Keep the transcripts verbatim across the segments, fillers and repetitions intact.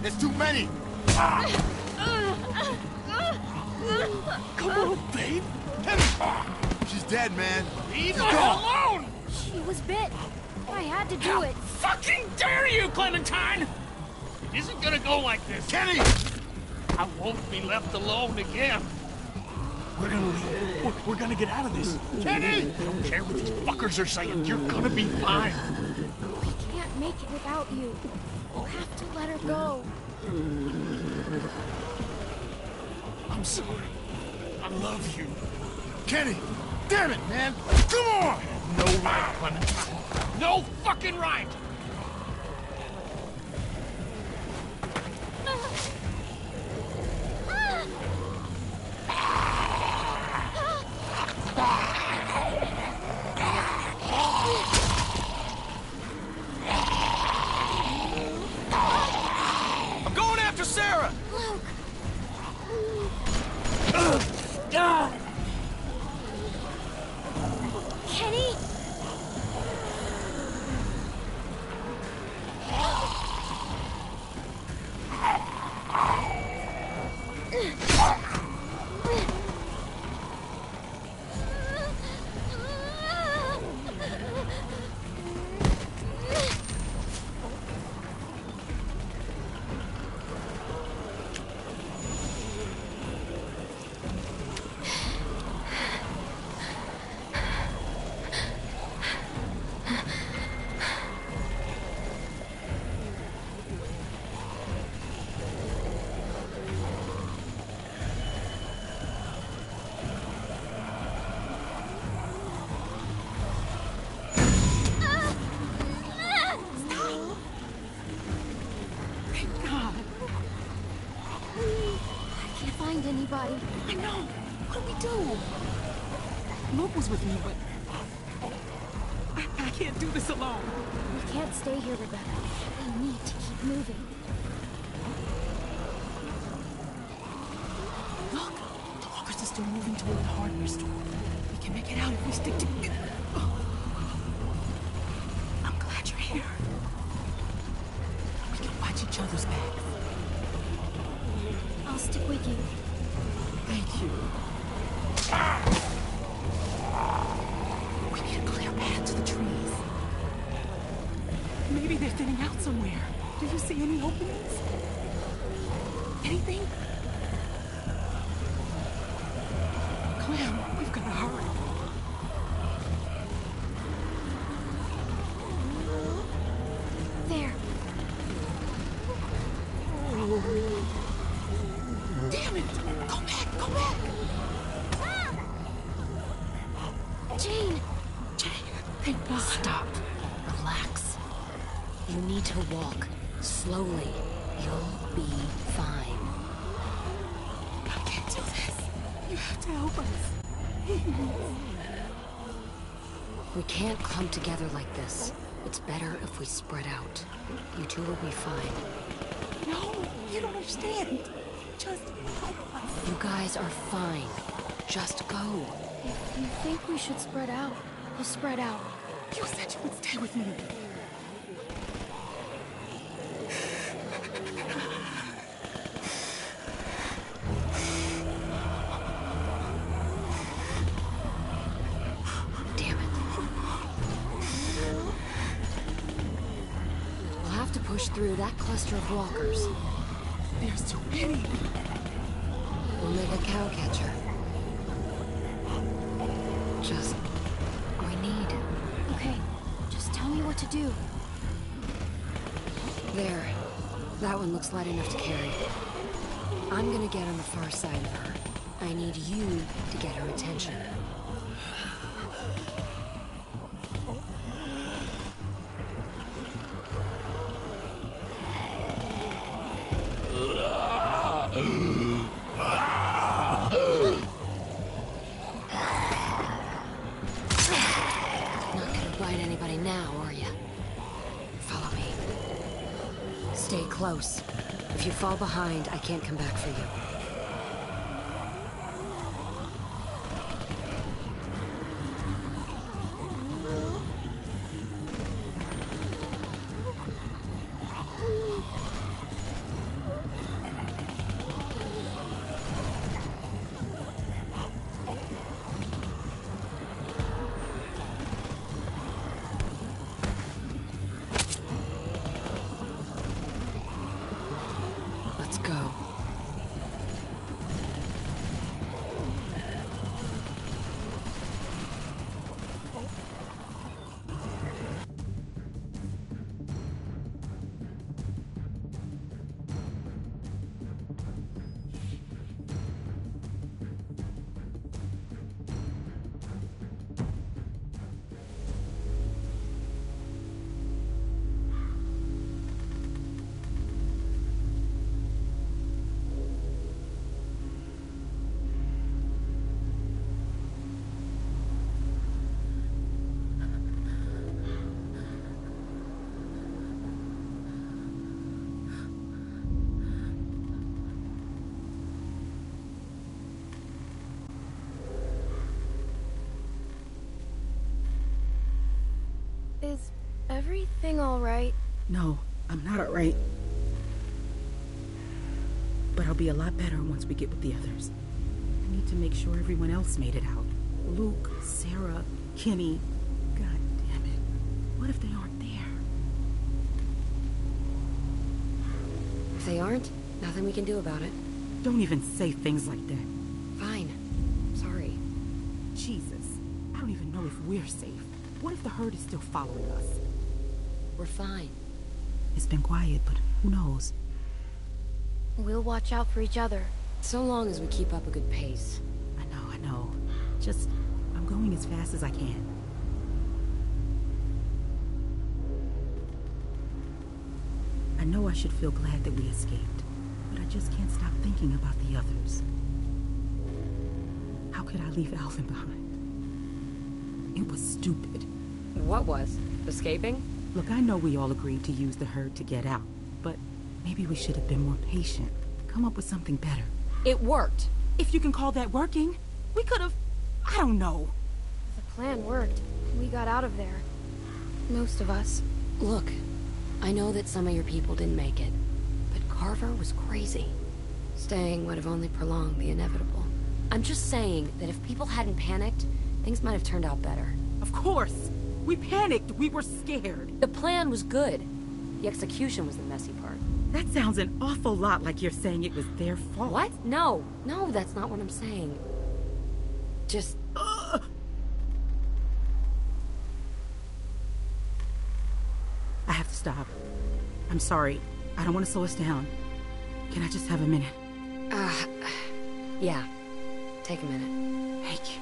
There's too many! Come on, babe! She's dead, man. Leave She's her gone. alone! She was bit. I had to do How it. fucking dare you, Clementine! It isn't gonna go like this. Kenny! I won't be left alone again. We're gonna leave. We're, we're gonna get out of this. Kenny! I don't care what these fuckers are saying. You're gonna be fine. We can't make it without you. We'll have to let her go. I'm sorry. I love you. Kenny! Damn it, man! Come on! No right, Clementine. No fucking right! I'm going after Sarah! Luke! Kenny! Anybody. I know. What do we do? Luke was with me, but I, I can't do this alone. We can't stay here, Rebecca. We need to keep moving. Look, the walkers are still moving toward the hardware store. We can make it out if we stick together. I'm glad you're here. We can watch each other's backs. I'll stick with you. Thank you. We need a clear path to the trees. Maybe they're thinning out somewhere. Do you see any openings? Anything? Clem, we've got to hurry. There. Damn it! Go back! Go back! Jane! Jane, thank God. Stop. Relax. You need to walk slowly. You'll be fine. I can't do this. You have to help us. We can't clump together like this. It's better if we spread out. You two will be fine. No, you don't understand. Just help us. You guys are fine. Just go. If you think we should spread out, we'll spread out. You said you would stay with me. Damn it. We'll have to push through that cluster of walkers. There's too many. We'll make a cow catcher. Just... we need... Okay, just tell me what to do. There. That one looks light enough to carry. I'm gonna get on the far side of her. I need you to get her attention. Not gonna bite anybody now, are you? Follow me. Stay close. If you fall behind, I can't come back for you. Is everything all right? No, I'm not alright. But I'll be a lot better once we get with the others. I need to make sure everyone else made it out. Luke, Sarah, Kenny. God damn it. What if they aren't there? If they aren't, nothing we can do about it. Don't even say things like that. Fine. Sorry. Jesus. I don't even know if we're safe. What if the herd is still following us? We're fine. It's been quiet, but who knows? We'll watch out for each other. So long as we keep up a good pace. I know, I know. Just, I'm going as fast as I can. I know I should feel glad that we escaped, but I just can't stop thinking about the others. How could I leave Alvin behind? It was stupid. What was? Escaping? Look, I know we all agreed to use the herd to get out, but maybe we should have been more patient. Come up with something better. It worked. If you can call that working, we could have... I don't know. The plan worked. We got out of there. Most of us. Look, I know that some of your people didn't make it, but Carver was crazy. Staying would have only prolonged the inevitable. I'm just saying that if people hadn't panicked, things might have turned out better. Of course! We panicked! We were scared! The plan was good. The execution was the messy part. That sounds an awful lot like you're saying it was their fault. What? No. No, that's not what I'm saying. Just... Ugh. I have to stop. I'm sorry. I don't want to slow us down. Can I just have a minute? Uh... Yeah. Take a minute. Thank you.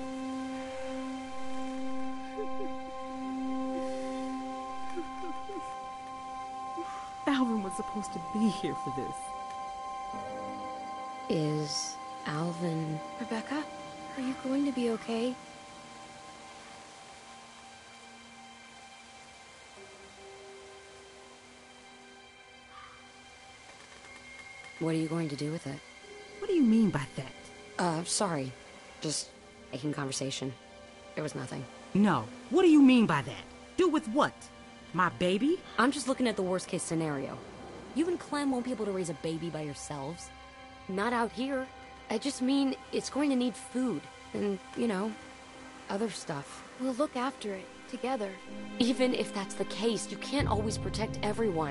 Alvin was supposed to be here for this. Is Alvin... Rebecca, are you going to be okay? What are you going to do with it? What do you mean by that? Uh, sorry. Just making conversation. There was nothing. No. What do you mean by that? Do with what? My baby? I'm just looking at the worst case scenario. You and Clem won't be able to raise a baby by yourselves. Not out here. I just mean it's going to need food. And, you know, other stuff. We'll look after it, together. Even if that's the case, you can't always protect everyone.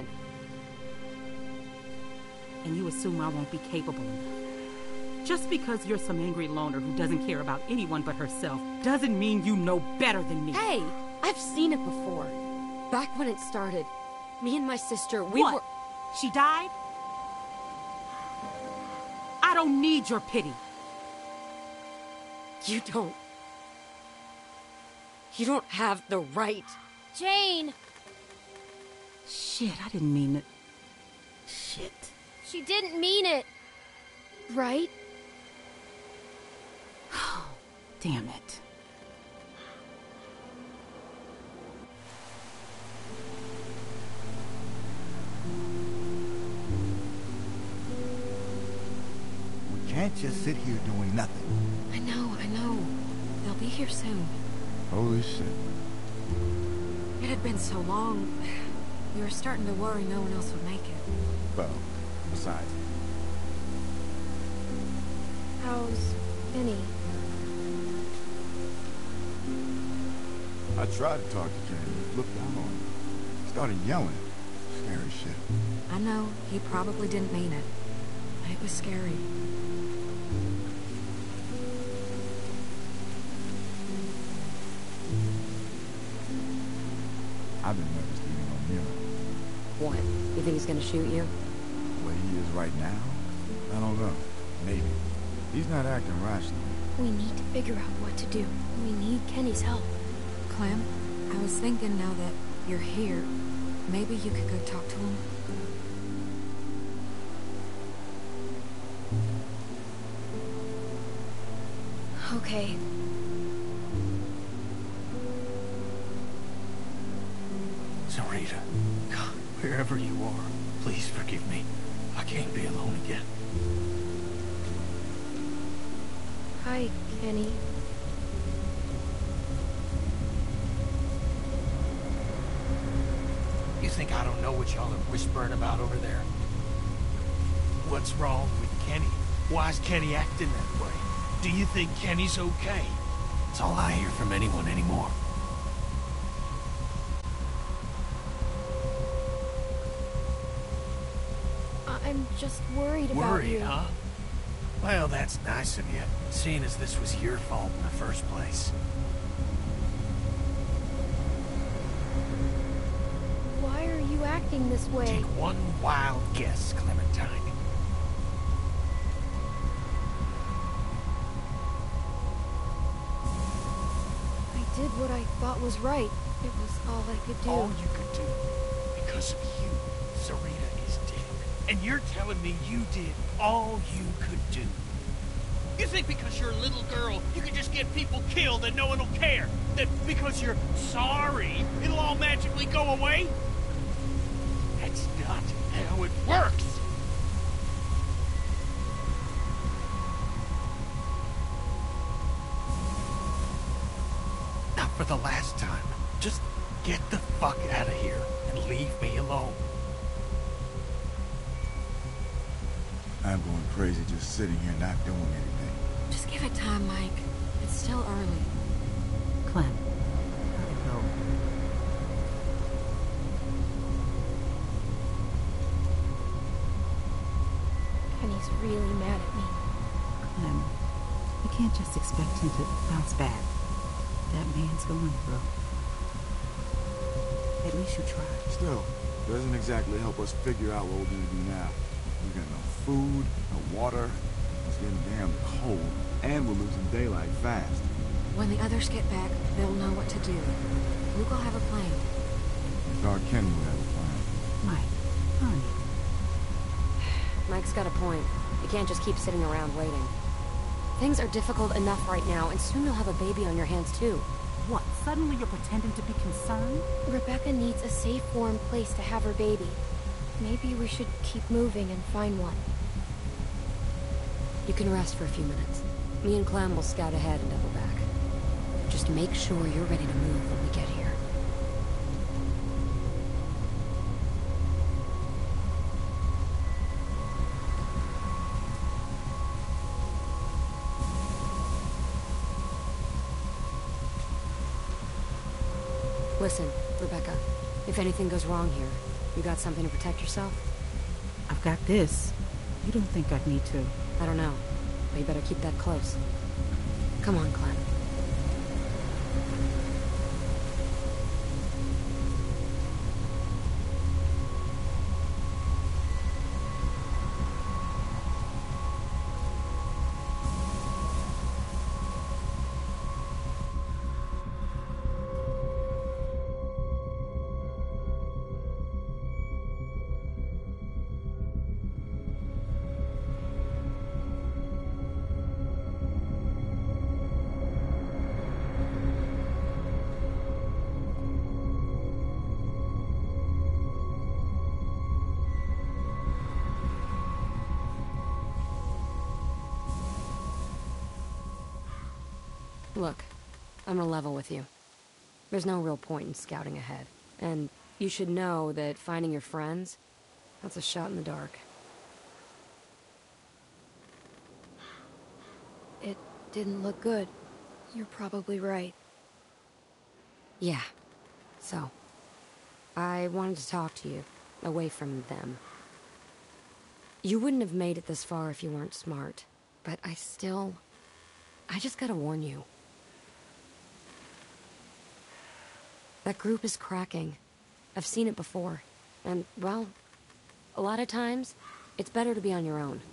And you assume I won't be capable enough. Just because you're some angry loner who doesn't care about anyone but herself doesn't mean you know better than me. Hey, I've seen it before. Back when it started, me and my sister, we what? were... She died? I don't need your pity. You don't... You don't have the right. Jane! Shit, I didn't mean it. Shit. She didn't mean it! Right? Damn it. We can't just sit here doing nothing. I know, I know. They'll be here soon. Holy shit. It had been so long. We were starting to worry no one else would make it. Well, besides. How's Kenny? I tried to talk to Jane, looked down on him. Started yelling. Scary shit. I know, he probably didn't mean it. It was scary. I've been nervous to even on him. What? You think he's gonna shoot you? The way he is right now? I don't know. Maybe. He's not acting rational. We need to figure out what to do. We need Kenny's help. Clem, I was thinking now that you're here, maybe you could go talk to him. Okay. Sarita, God, wherever you are, please forgive me. I can't be alone again. Hi, Kenny. think I don't know what y'all are whispering about over there? What's wrong with Kenny? Why's Kenny acting that way? Do you think Kenny's okay? That's all I hear from anyone anymore. I'm just worried about Worried, you. huh? Well, that's nice of you, seeing as this was your fault in the first place. Why are you acting this way? Take one wild guess, Clementine. I did what I thought was right. It was all I could do. All you could do. Because of you, Sarita is dead. And you're telling me you did all you could do. You think because you're a little girl, you can just get people killed and no one will care? That because you're sorry, it'll all magically go away? That's not how it works! Now for the last time, just get the fuck out of here and leave me alone. I'm going crazy just sitting here not doing anything. Just give it time, Mike. It's still early. Clem, gotta go. Kenny's really mad at me. Clem, you can't just expect him to bounce back. That man's going through. At least you tried. Still, doesn't exactly help us figure out what we're gonna do now. We got no food, no water, it's getting damn cold, and we're losing daylight fast. When the others get back, they'll know what to do. Luke will have a plan. Thought Kenny would have a plan. Mike, honey. Mike's got a point. You can't just keep sitting around waiting. Things are difficult enough right now, and soon you'll have a baby on your hands too. What, suddenly you're pretending to be concerned? Rebecca needs a safe, warm place to have her baby. Maybe we should keep moving and find one. You can rest for a few minutes. Me and Clem will scout ahead and double back. Just make sure you're ready to move when we get here. Listen, Rebecca, if anything goes wrong here, you got something to protect yourself? I've got this. You don't think I'd need to? I don't know, but you better keep that close. Come on, Clem. Look, I'm gonna level with you. There's no real point in scouting ahead. And you should know that finding your friends, that's a shot in the dark. It didn't look good. You're probably right. Yeah. So, I wanted to talk to you, away from them. You wouldn't have made it this far if you weren't smart, but I still... I just gotta warn you. That group is cracking. I've seen it before. And, well, a lot of times, it's better to be on your own.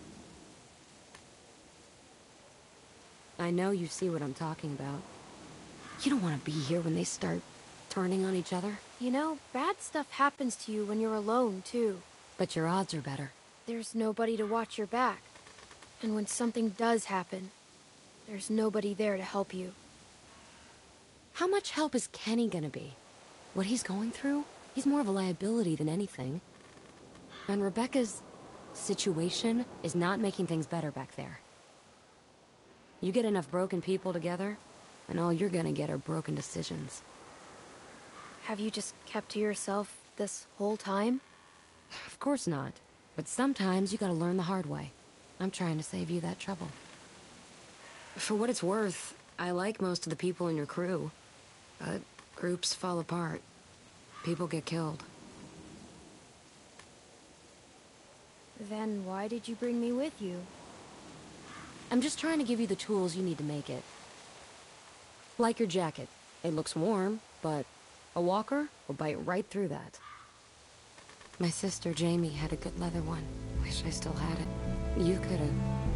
I know you see what I'm talking about. You don't want to be here when they start turning on each other. You know, bad stuff happens to you when you're alone, too. But your odds are better. There's nobody to watch your back. And when something does happen, there's nobody there to help you. How much help is Kenny gonna be? What he's going through? He's more of a liability than anything. And Rebecca's situation is not making things better back there. You get enough broken people together, and all you're gonna get are broken decisions. Have you just kept to yourself this whole time? Of course not. But sometimes you gotta learn the hard way. I'm trying to save you that trouble. For what it's worth, I like most of the people in your crew. But groups fall apart. People get killed. Then why did you bring me with you? I'm just trying to give you the tools you need to make it. Like your jacket. It looks warm, but a walker will bite right through that. My sister Jamie had a good leather one. Wish I still had it. You could've.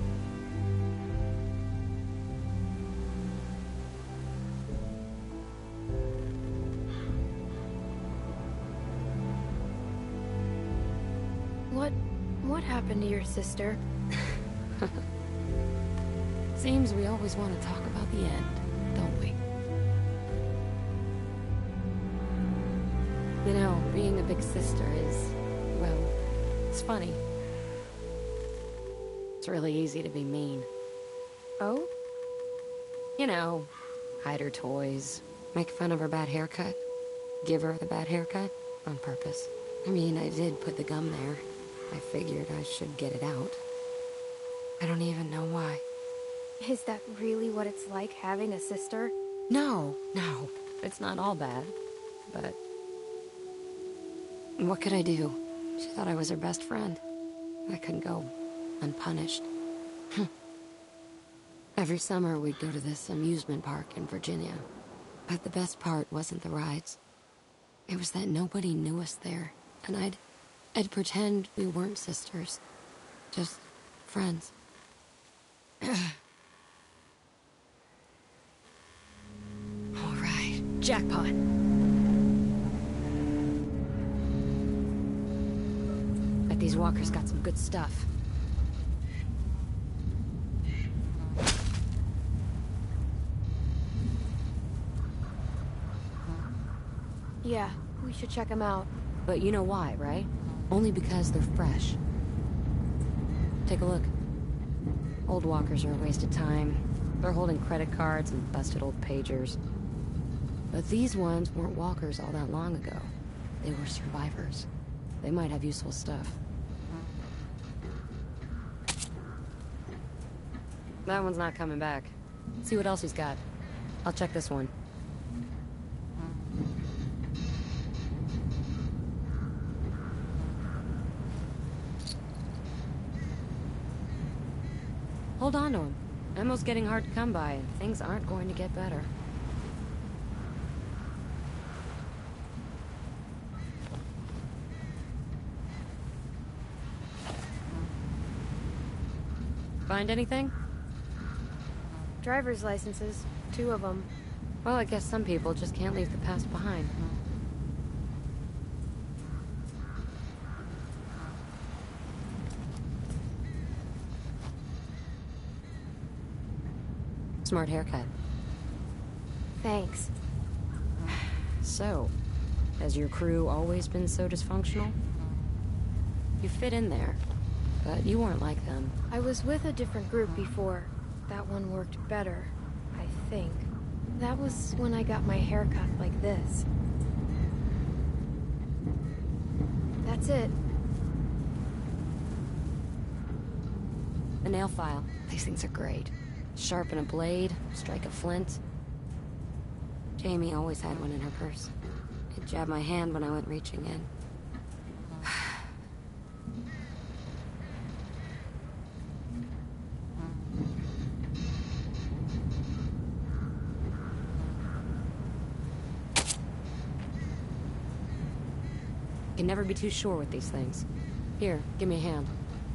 What... what happened to your sister? Seems we always want to talk about the end, don't we? You know, being a big sister is, well, it's funny. It's really easy to be mean. Oh? You know, hide her toys, make fun of her bad haircut, give her the bad haircut on purpose. I mean, I did put the gum there. I figured I should get it out. I don't even know why. Is that really what it's like having a sister? No, no, it's not all bad, but... what could I do? She thought I was her best friend. I couldn't go unpunished. Every summer we'd go to this amusement park in Virginia. But the best part wasn't the rides. It was that nobody knew us there, and I'd... I'd pretend we weren't sisters. Just friends. All right, jackpot. Bet these walkers got some good stuff. Yeah, we should check them out. But you know why, right? Only because they're fresh. Take a look. Old walkers are a waste of time. They're holding credit cards and busted old pagers. But these ones weren't walkers all that long ago. They were survivors. They might have useful stuff. That one's not coming back. See what else he's got. I'll check this one. Hold on to him. Ammo's getting hard to come by, and things aren't going to get better. Find anything? Driver's licenses. Two of them. Well, I guess some people just can't leave the past behind. Smart haircut. Thanks. So, has your crew always been so dysfunctional? You fit in there, but you weren't like them. I was with a different group before. That one worked better, I think. That was when I got my hair cut like this. That's it. A nail file. These things are great. Sharpen a blade, strike a flint. Jamie always had one in her purse. It jabbed my hand when I went reaching in. Can never be too sure with these things. Here, give me a hand.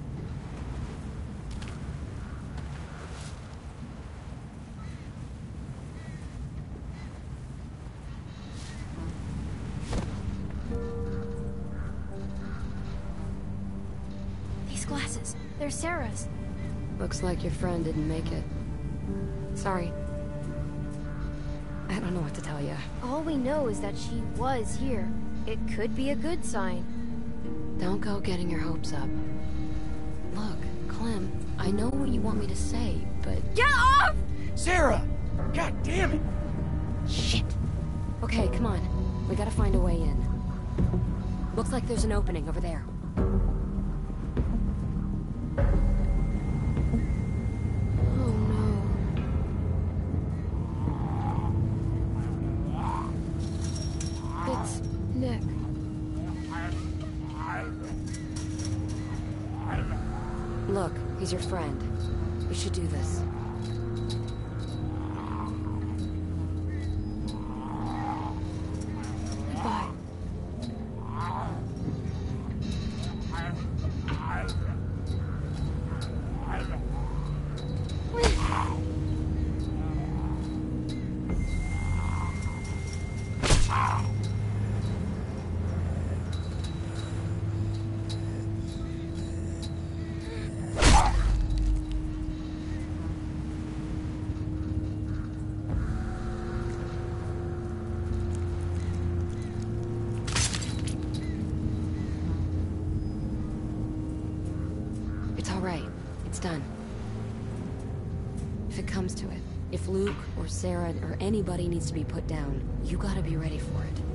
These glasses, they're Sarah's. Looks like your friend didn't make it. Sorry. I don't know what to tell you. All we know is that she was here. It could be a good sign. Don't go getting your hopes up. Look, Clem, I know what you want me to say, but... Get off! Sarah! God damn it! Shit! Okay, come on. We gotta find a way in. Looks like there's an opening over there. Oh no. It's Nick. Look, he's your friend. We should do this. Goodbye. It's all right. It's done. If it comes to it, if Luke or Sarah or anybody needs to be put down, you gotta be ready for it.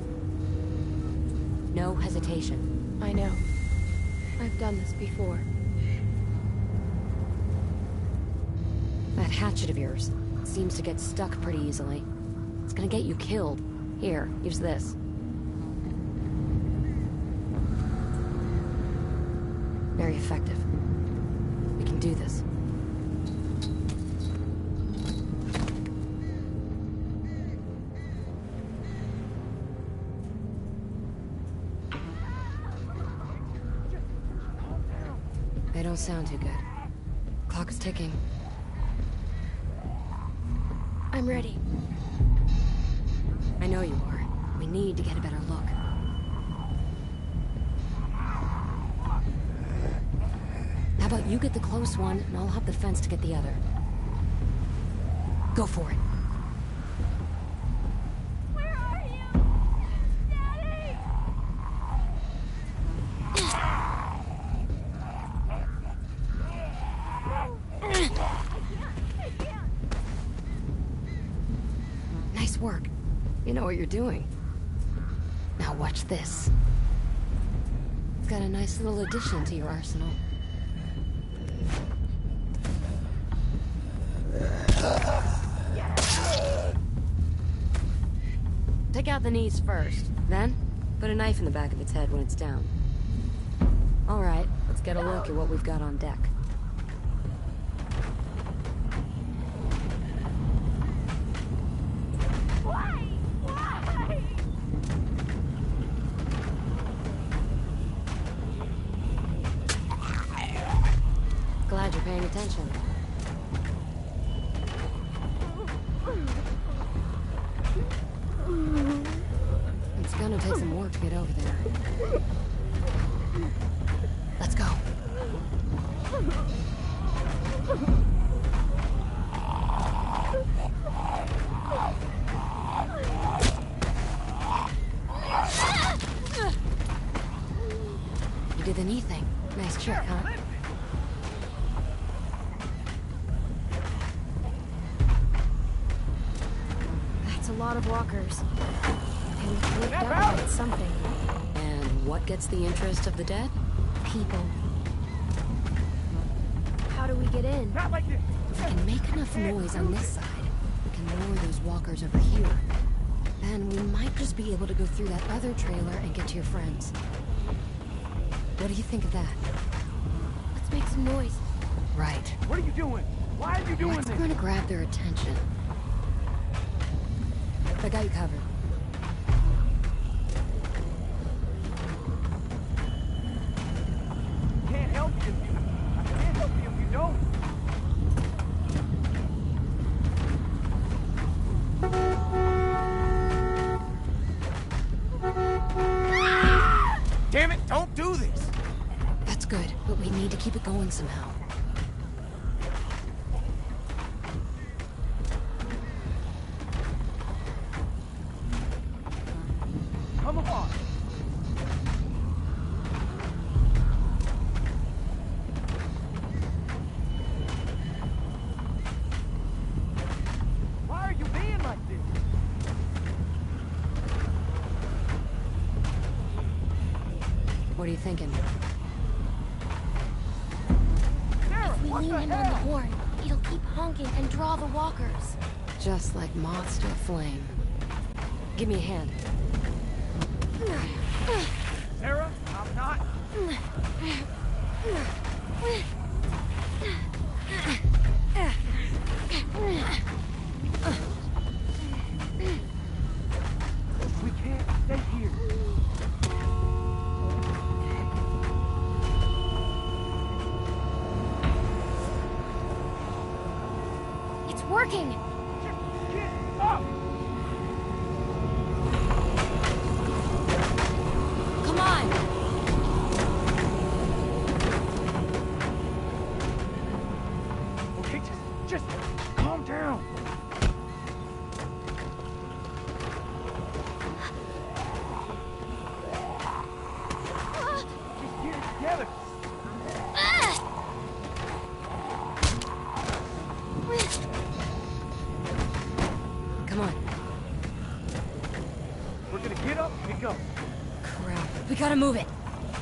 No hesitation. I know. I've done this before. That hatchet of yours seems to get stuck pretty easily. It's gonna get you killed. Here, use this. Very effective. We can do this. They don't sound too good. Clock is ticking. I'm ready. I know you are. We need to get a better look. How about you get the close one, and I'll hop the fence to get the other. Go for it. Where are you? Daddy! Nice work. You know what you're doing. Now watch this. It's got a nice little addition to your arsenal. Take out the knees first, then put a knife in the back of its head when it's down. All right, let's get a look at what we've got on deck. Why? Why? Glad you're paying attention. It's gonna take some work to get over there. Let's go. You did the knee thing. Nice trick, huh? That's a lot of walkers. And we lived out with something. And what gets the interest of the dead? People. How do we get in? If we can make enough noise on this side, we can lure those walkers over here. Then we might just be able to go through that other trailer and get to your friends. What do you think of that? Let's make some noise. Right. What are you doing? Why are you doing What's this? going to grab their attention? I got you covered. Can't help you. I can't help you if you don't. Damn it, don't do this! That's good, but we need to keep it going somehow. Come on! Why are you being like this? What are you thinking? If we lean in on the horn, it'll keep honking and draw the walkers. Just like moths to a flame. Give me a hand. Sarah, I'm not. We can't stay here. It's working! Just get up! Come on! Okay, just, just calm down. Just get it together. Come on. We're gonna get up and go. Crap. We gotta move it.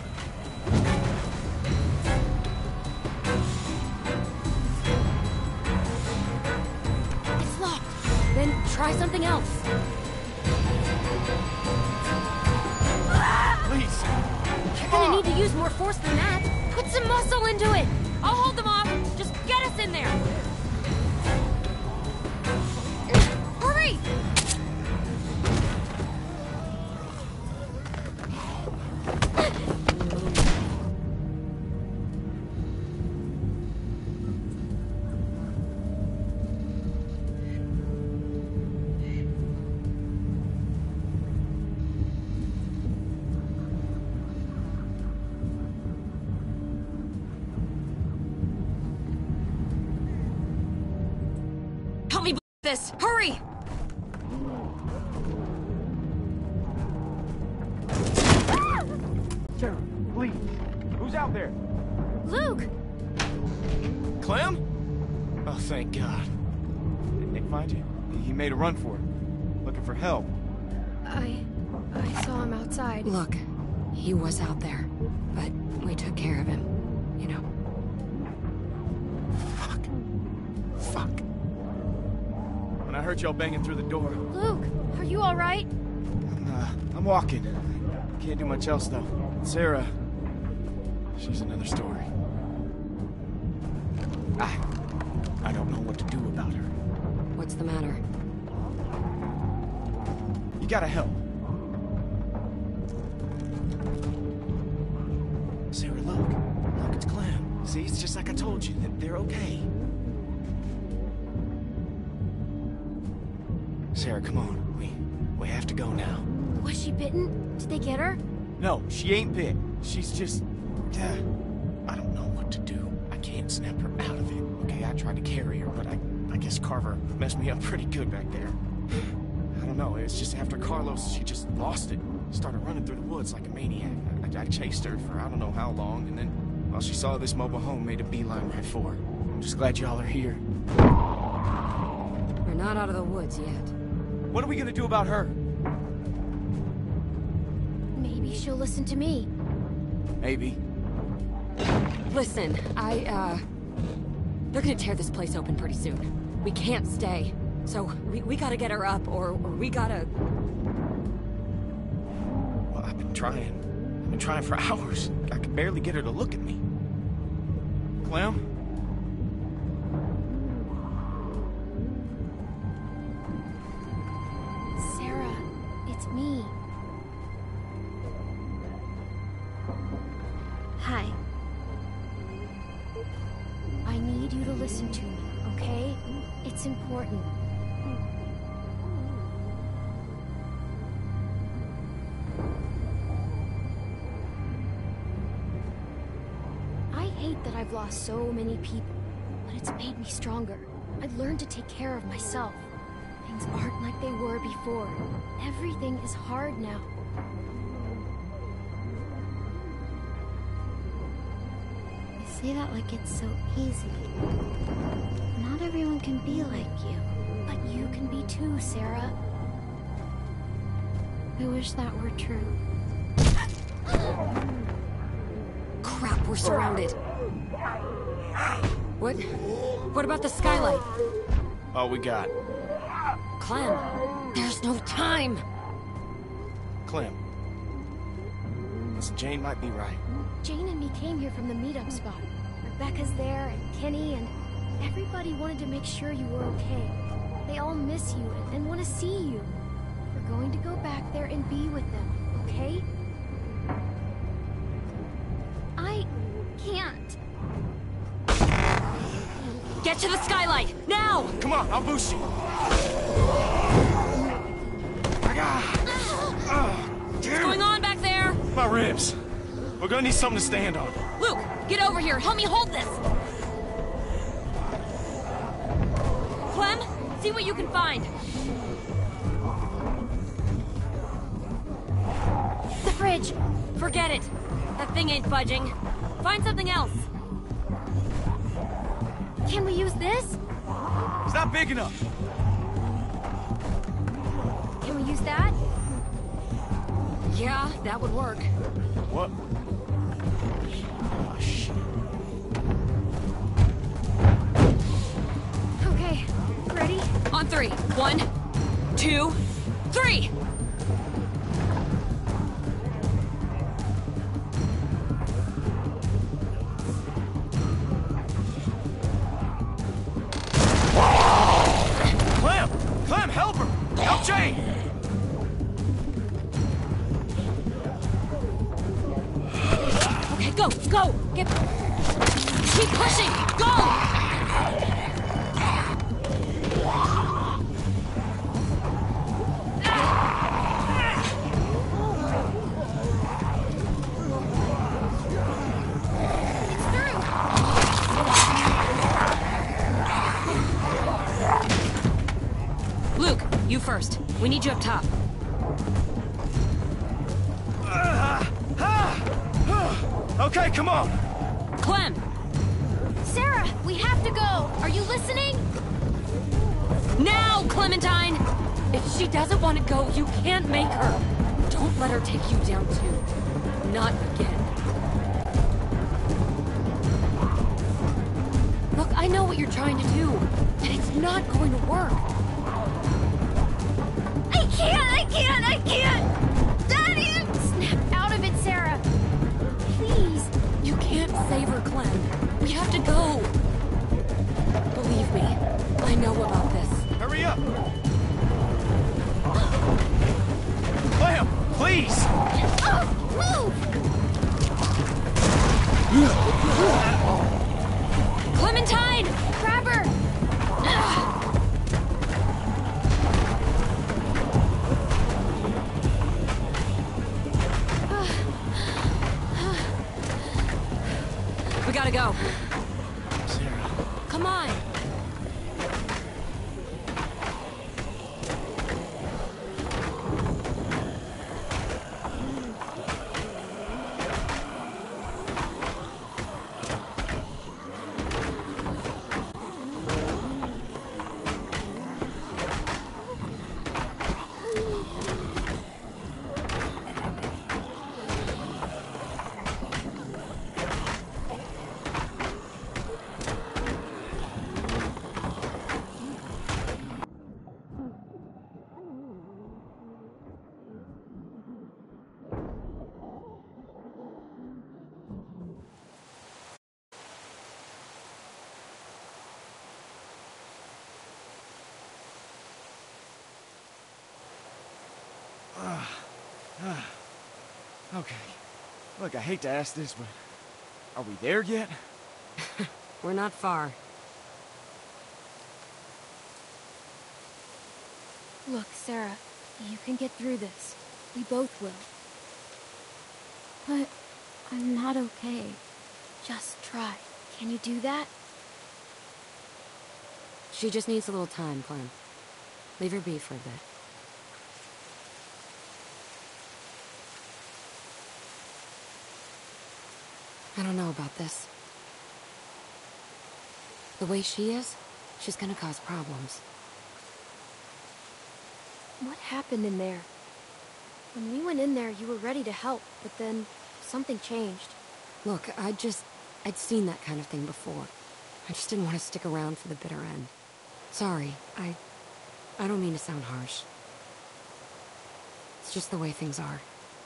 It's locked. Then try something else. Please. You're gonna need to use more force than that. Put some muscle into it. I'll hold them off. Just get us in there. Hurry! Help me this. Hurry! Sarah, please. Who's out there? Luke! Clem? Oh, thank God. Did Nick find you? He made a run for it. Looking for help. I... I saw him outside. Look, he was out there, but we took care of him. You know. Fuck. Fuck. When I heard y'all banging through the door, Luke, are you alright? I'm, uh, I'm walking. Can't do much else, though. Sarah, she's another story. I... I don't know what to do about her. What's the matter? You gotta help. Sarah, look. Look, it's Clem. See, it's just like I told you, that they're okay. Sarah, come on. We... we have to go now. Was she bitten? Did they get her? No, she ain't bit. She's just... Uh, I don't know what to do. I can't snap her out of it. Okay, I tried to carry her, but I, I guess Carver messed me up pretty good back there. I don't know, it's just after Carlos, she just lost it. Started running through the woods like a maniac. I, I chased her for I don't know how long, and then, while she saw this mobile home, made a beeline right for her. I'm just glad y'all are here. We're not out of the woods yet. What are we gonna do about her? Maybe she'll listen to me. Maybe. Listen, I, uh... they're gonna tear this place open pretty soon. We can't stay. So, we, we gotta get her up, or, or we gotta... Well, I've been trying. I've been trying for hours. I could barely get her to look at me. Clem? Sarah, it's me. Hi. I need you to listen to me, okay? It's important. I hate that I've lost so many people, but it's made me stronger. I've learned to take care of myself. Things aren't like they were before. Everything is hard now. You say that like it's so easy. Not everyone can be like you. But you can be too, Sarah. I wish that were true. crap, we're surrounded. What? What about the skylight? All we got. Clem, there's no time. Clem. Listen, Jane might be right. Jane and me came here from the meetup spot. Rebecca's there, and Kenny, and everybody wanted to make sure you were okay. They all miss you and, and want to see you. We're going to go back there and be with them, okay? I can't. Get to the skylight, now! Come on, I'll boost you. I got... Uh, What's going on back there? My ribs. We're gonna need something to stand on. Luke, get over here. Help me hold this. Clem, see what you can find. The fridge. Forget it. That thing ain't budging. Find something else. Can we use this? It's not big enough. Can we use that? Yeah, that would work. What? Oh, shit. Okay, ready? On three. One, two, three! Clem! Clem, help her! Help Jane! Okay, go, go! Get... Keep pushing! Go! Luke, you first. We need you up top. Okay, come on! Clem! Sarah, we have to go. Are you listening? Now, Clementine! If she doesn't want to go, you can't make her. Don't let her take you down, too. Not again. Look, I know what you're trying to do, and it's not going to work. I can't, I can't, I can't! Daddy! Snap out of it, Sarah. Please. You can't save her, Clem. We have to go. Believe me, I know about this. Hurry up! Clem, please! Oh, move! Clementine! Grab her! We gotta go. Sarah. Come on. Okay. Look, I hate to ask this, but are we there yet? We're not far. Look, Sarah, you can get through this. We both will. But I'm not okay. Just try. Can you do that? She just needs a little time, Clem. Leave her be for a bit. I don't know about this. The way she is, she's gonna cause problems. What happened in there? When we went in there, you were ready to help, but then something changed. Look, I just... I'd seen that kind of thing before. I just didn't want to stick around for the bitter end. Sorry, I... I don't mean to sound harsh. It's just the way things are.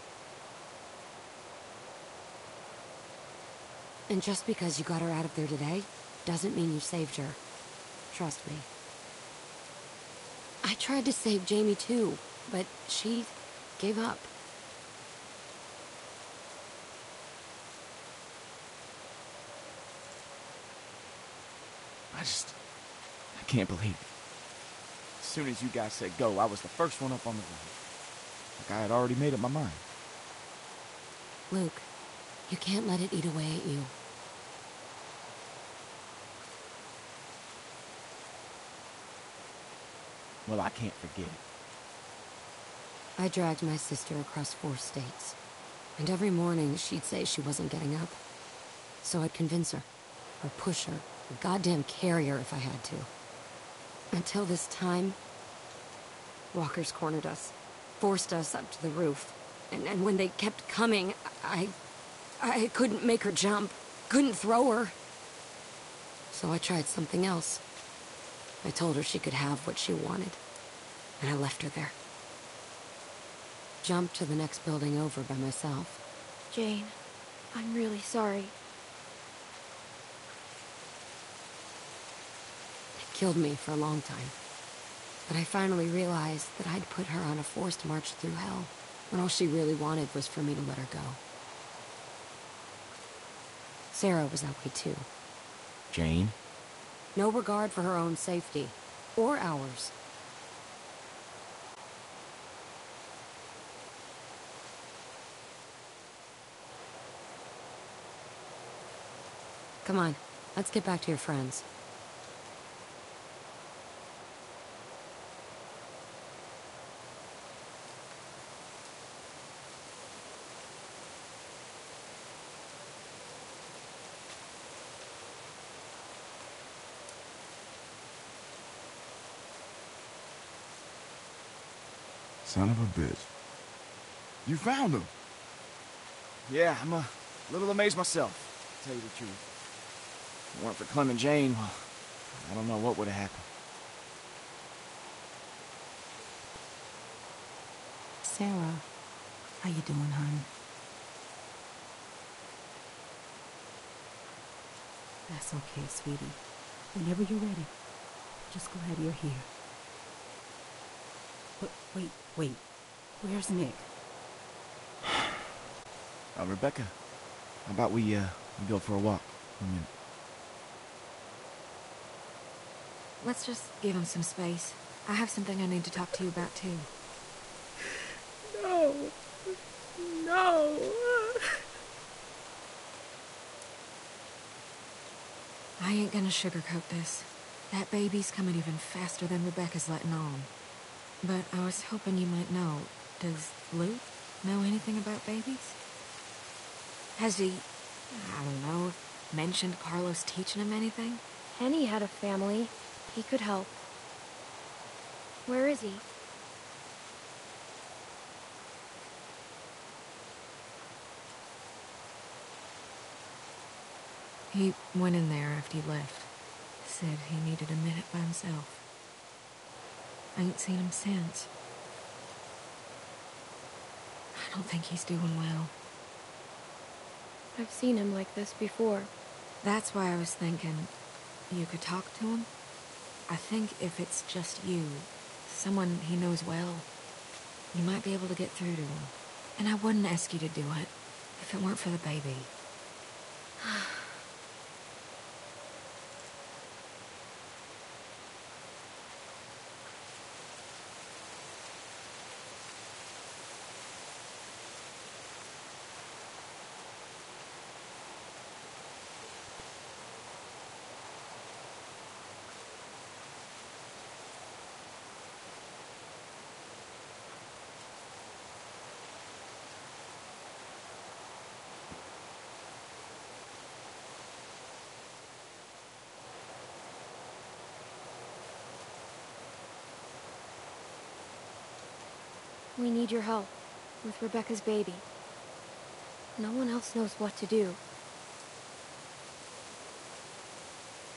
And just because you got her out of there today, doesn't mean you saved her. Trust me. I tried to save Jamie too, but she gave up. I just... I can't believe it. As soon as you guys said go, I was the first one up on the run. Like I had already made up my mind. Luke, you can't let it eat away at you. Well, I can't forget it. I dragged my sister across four states. And every morning she'd say she wasn't getting up. So I'd convince her, or push her, or goddamn carry her if I had to. Until this time, walkers cornered us, forced us up to the roof. And, and when they kept coming, I... I couldn't make her jump, couldn't throw her. So I tried something else. I told her she could have what she wanted, and I left her there. Jumped to the next building over by myself. Jane, I'm really sorry. It killed me for a long time. But I finally realized that I'd put her on a forced march through hell, when all she really wanted was for me to let her go. Sarah was that way too. Jane? No regard for her own safety, or ours. Come on, let's get back to your friends. Son of a bitch. You found him. Yeah, I'm a little amazed myself, to tell you the truth. If it weren't for Clem and Jane, well, I don't know what would have happened. Sarah, how you doing, hon? That's okay, sweetie. Whenever you're ready, just glad you're here. But wait, wait. Where's Nick? Uh, Rebecca, how about we, uh, we go for a walk? I mean, Let's just give him some space. I have something I need to talk to you about, too. No. No. I ain't gonna sugarcoat this. That baby's coming even faster than Rebecca's letting on. But I was hoping you might know. Does Luke know anything about babies? Has he, I don't know, mentioned Carlos teaching him anything? Henny had a family. He could help. Where is he? He went in there after you left. Said he needed a minute by himself. I ain't seen him since. I don't think he's doing well. I've seen him like this before. That's why I was thinking you could talk to him. I think if it's just you, someone he knows well, you might be able to get through to him. And I wouldn't ask you to do it if it weren't for the baby. We need your help with Rebecca's baby. No one else knows what to do.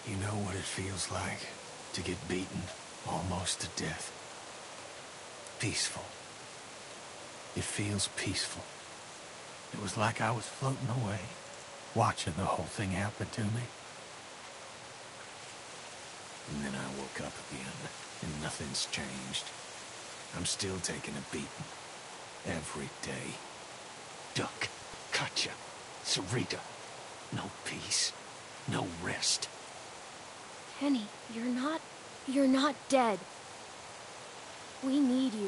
You know what it feels like to get beaten almost to death. Peaceful. It feels peaceful. It was like I was floating away, watching the whole thing happen to me. And then I woke up again, and nothing's changed. I'm still taking a beating. Every day. Duck, Katjaa, Sarita. No peace. No rest. Kenny, you're not... you're not dead. We need you.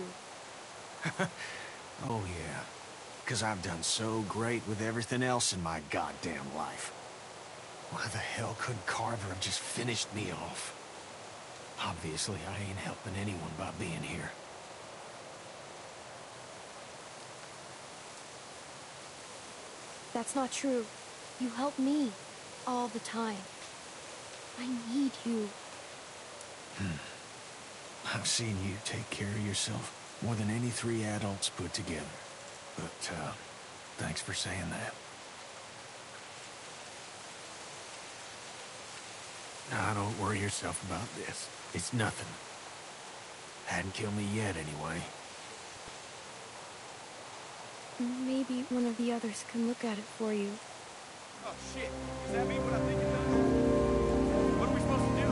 Oh yeah. Because I've done so great with everything else in my goddamn life. Why the hell couldn't Carver have just finished me off? Obviously, I ain't helping anyone by being here. That's not true. You help me. All the time. I need you. Hmm. I've seen you take care of yourself more than any three adults put together. But, uh, thanks for saying that. Now, don't worry yourself about this. It's nothing. Hadn't killed me yet, anyway. Maybe one of the others can look at it for you. Oh, shit. Does that mean what I think it does? What are we supposed to do?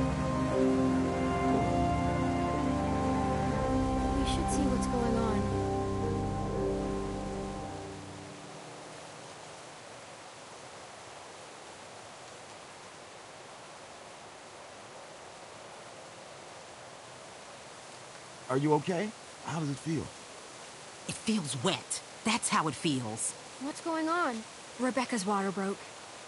We should see what's going on. Are you okay? How does it feel? It feels wet. That's how it feels. What's going on? Rebecca's water broke.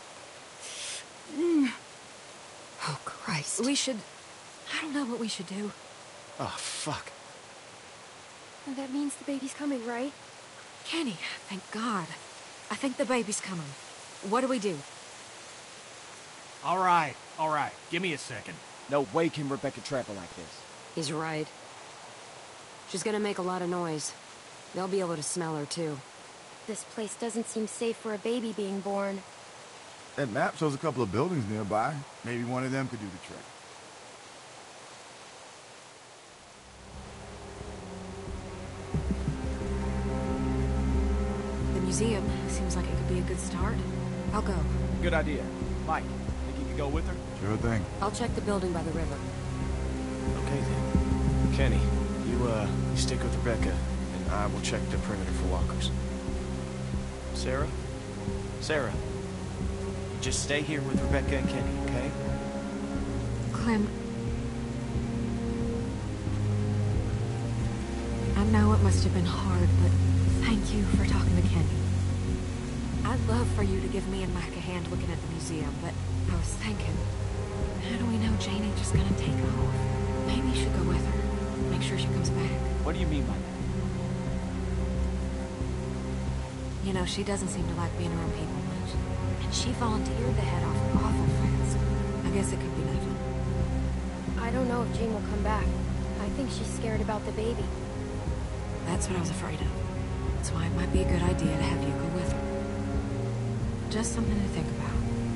Oh, Christ. We should... I don't know what we should do. Oh, fuck. That means the baby's coming, right? Kenny, thank God. I think the baby's coming. What do we do? All right, all right. Give me a second. No way can Rebecca trap her like this. He's right. She's gonna make a lot of noise. They'll be able to smell her, too. This place doesn't seem safe for a baby being born. That map shows a couple of buildings nearby. Maybe one of them could do the trick. The museum seems like it could be a good start. I'll go. Good idea. Mike, think you could go with her? Sure thing. I'll check the building by the river. Okay, then. Kenny, you, uh, you stick with Rebecca, and I will check the perimeter for walkers. Sarah? Sarah, you just stay here with Rebecca and Kenny, okay? Clem... I know it must have been hard, but thank you for talking to Kenny. I'd love for you to give me and Mike a hand looking at the museum, but I was thinking, how do we know Jane ain't just gonna take off? Maybe you should go with her. Make sure she comes back. What do you mean by that? You know, she doesn't seem to like being around people much. And she volunteered to head off awful fast. I guess it could be nothing. I don't know if Jane will come back. I think she's scared about the baby. That's what I was afraid of. That's why it might be a good idea to have you go with her. Just something to think about.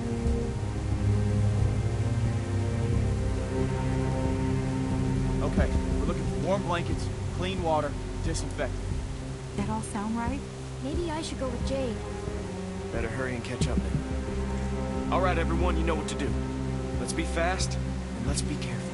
Okay, we're looking for warm blankets, clean water, disinfectant. That all sound right? Maybe I should go with Jane. Better hurry and catch up then. All right, everyone, you know what to do. Let's be fast, and let's be careful.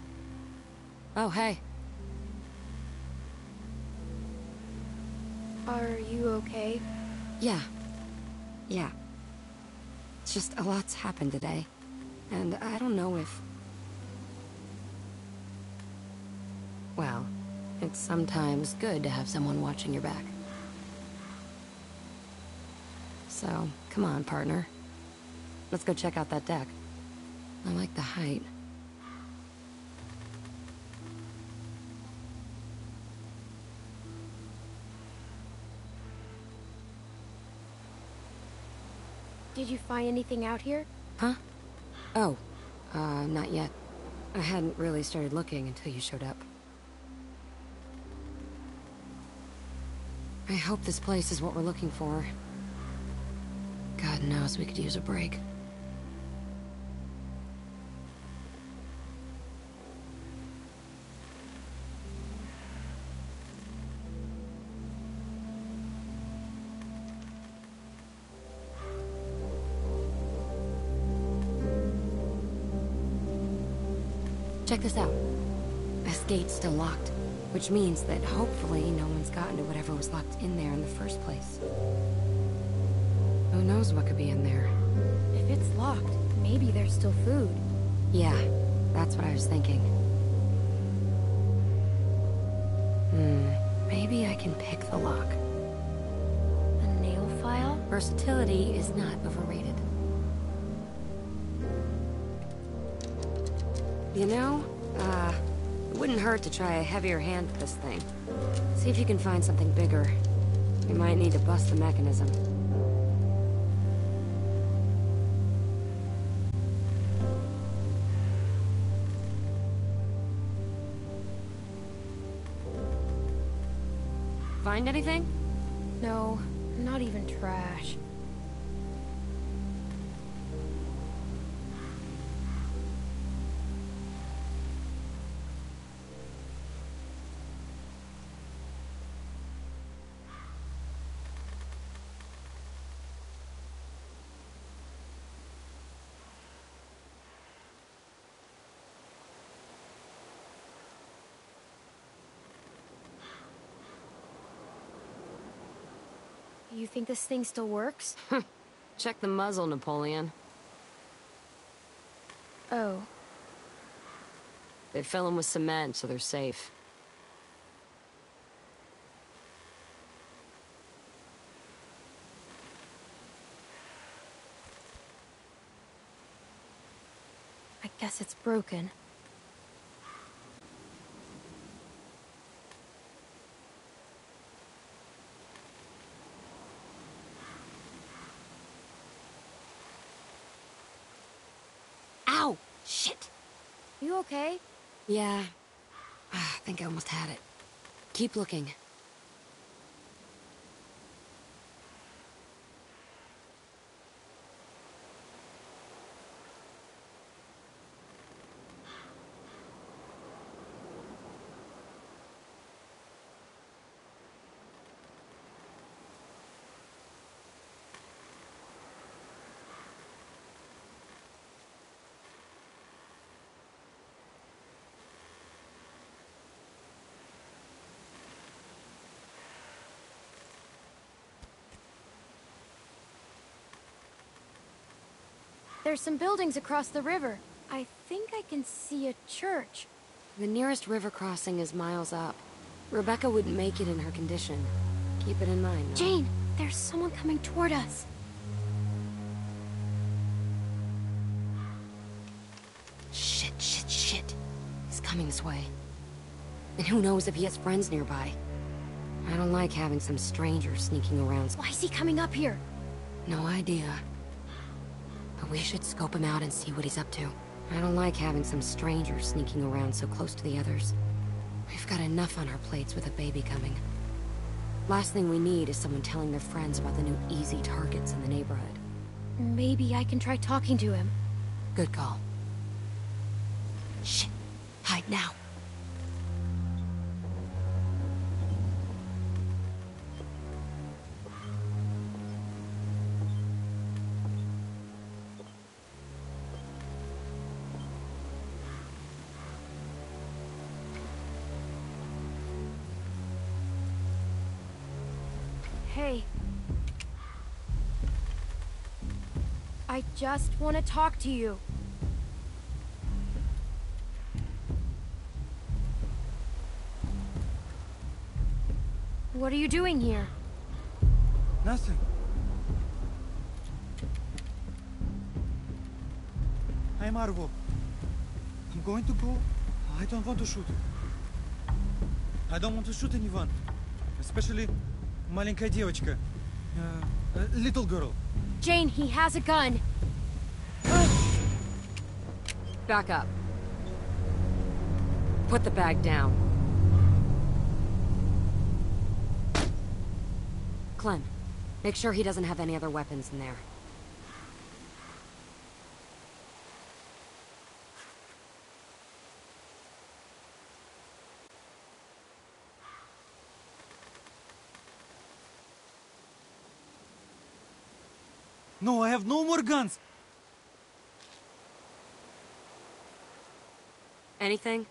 Oh, hey. Uh, Are you okay? Yeah. Yeah. It's just a lot's happened today. And I don't know if... Well, it's sometimes good to have someone watching your back. So, come on, partner. Let's go check out that deck. I like the height. Did you find anything out here? Huh? Oh, uh, not yet. I hadn't really started looking until you showed up. I hope this place is what we're looking for. God knows we could use a break. Check this out. This gate's still locked, which means that hopefully no one's gotten to whatever was locked in there in the first place. Who knows what could be in there? If it's locked, maybe there's still food. Yeah, that's what I was thinking. Hmm, maybe I can pick the lock. A nail file? Versatility is not overrated. You know, uh, it wouldn't hurt to try a heavier hand with this thing. See if you can find something bigger. We might need to bust the mechanism. Find anything? No, not even trash. You think this thing still works? Check the muzzle, Napoleon. Oh. They fill them with cement, so they're safe. I guess it's broken. Ow! Shit! You okay? Yeah. I think I almost had it. Keep looking. There's some buildings across the river. I think I can see a church. The nearest river crossing is miles up. Rebecca wouldn't make it in her condition. Keep it in mind, though. Jane, there's someone coming toward us. Shit, shit, shit. He's coming this way. And who knows if he has friends nearby. I don't like having some stranger sneaking around. Why is he coming up here? No idea. But we should scope him out and see what he's up to. I don't like having some stranger sneaking around so close to the others. We've got enough on our plates with a baby coming. Last thing we need is someone telling their friends about the new easy targets in the neighborhood. Maybe I can try talking to him. Good call. Shit. Hide now. Hey. I just want to talk to you. What are you doing here? Nothing. Hey, Marvo. I'm going to go. I don't want to shoot. I don't want to shoot anyone. Especially маленькая девочка. Uh, a little girl. Jane, he has a gun. Back up. Put the bag down. Clem, make sure he doesn't have any other weapons in there. No, I have no more guns. Anything?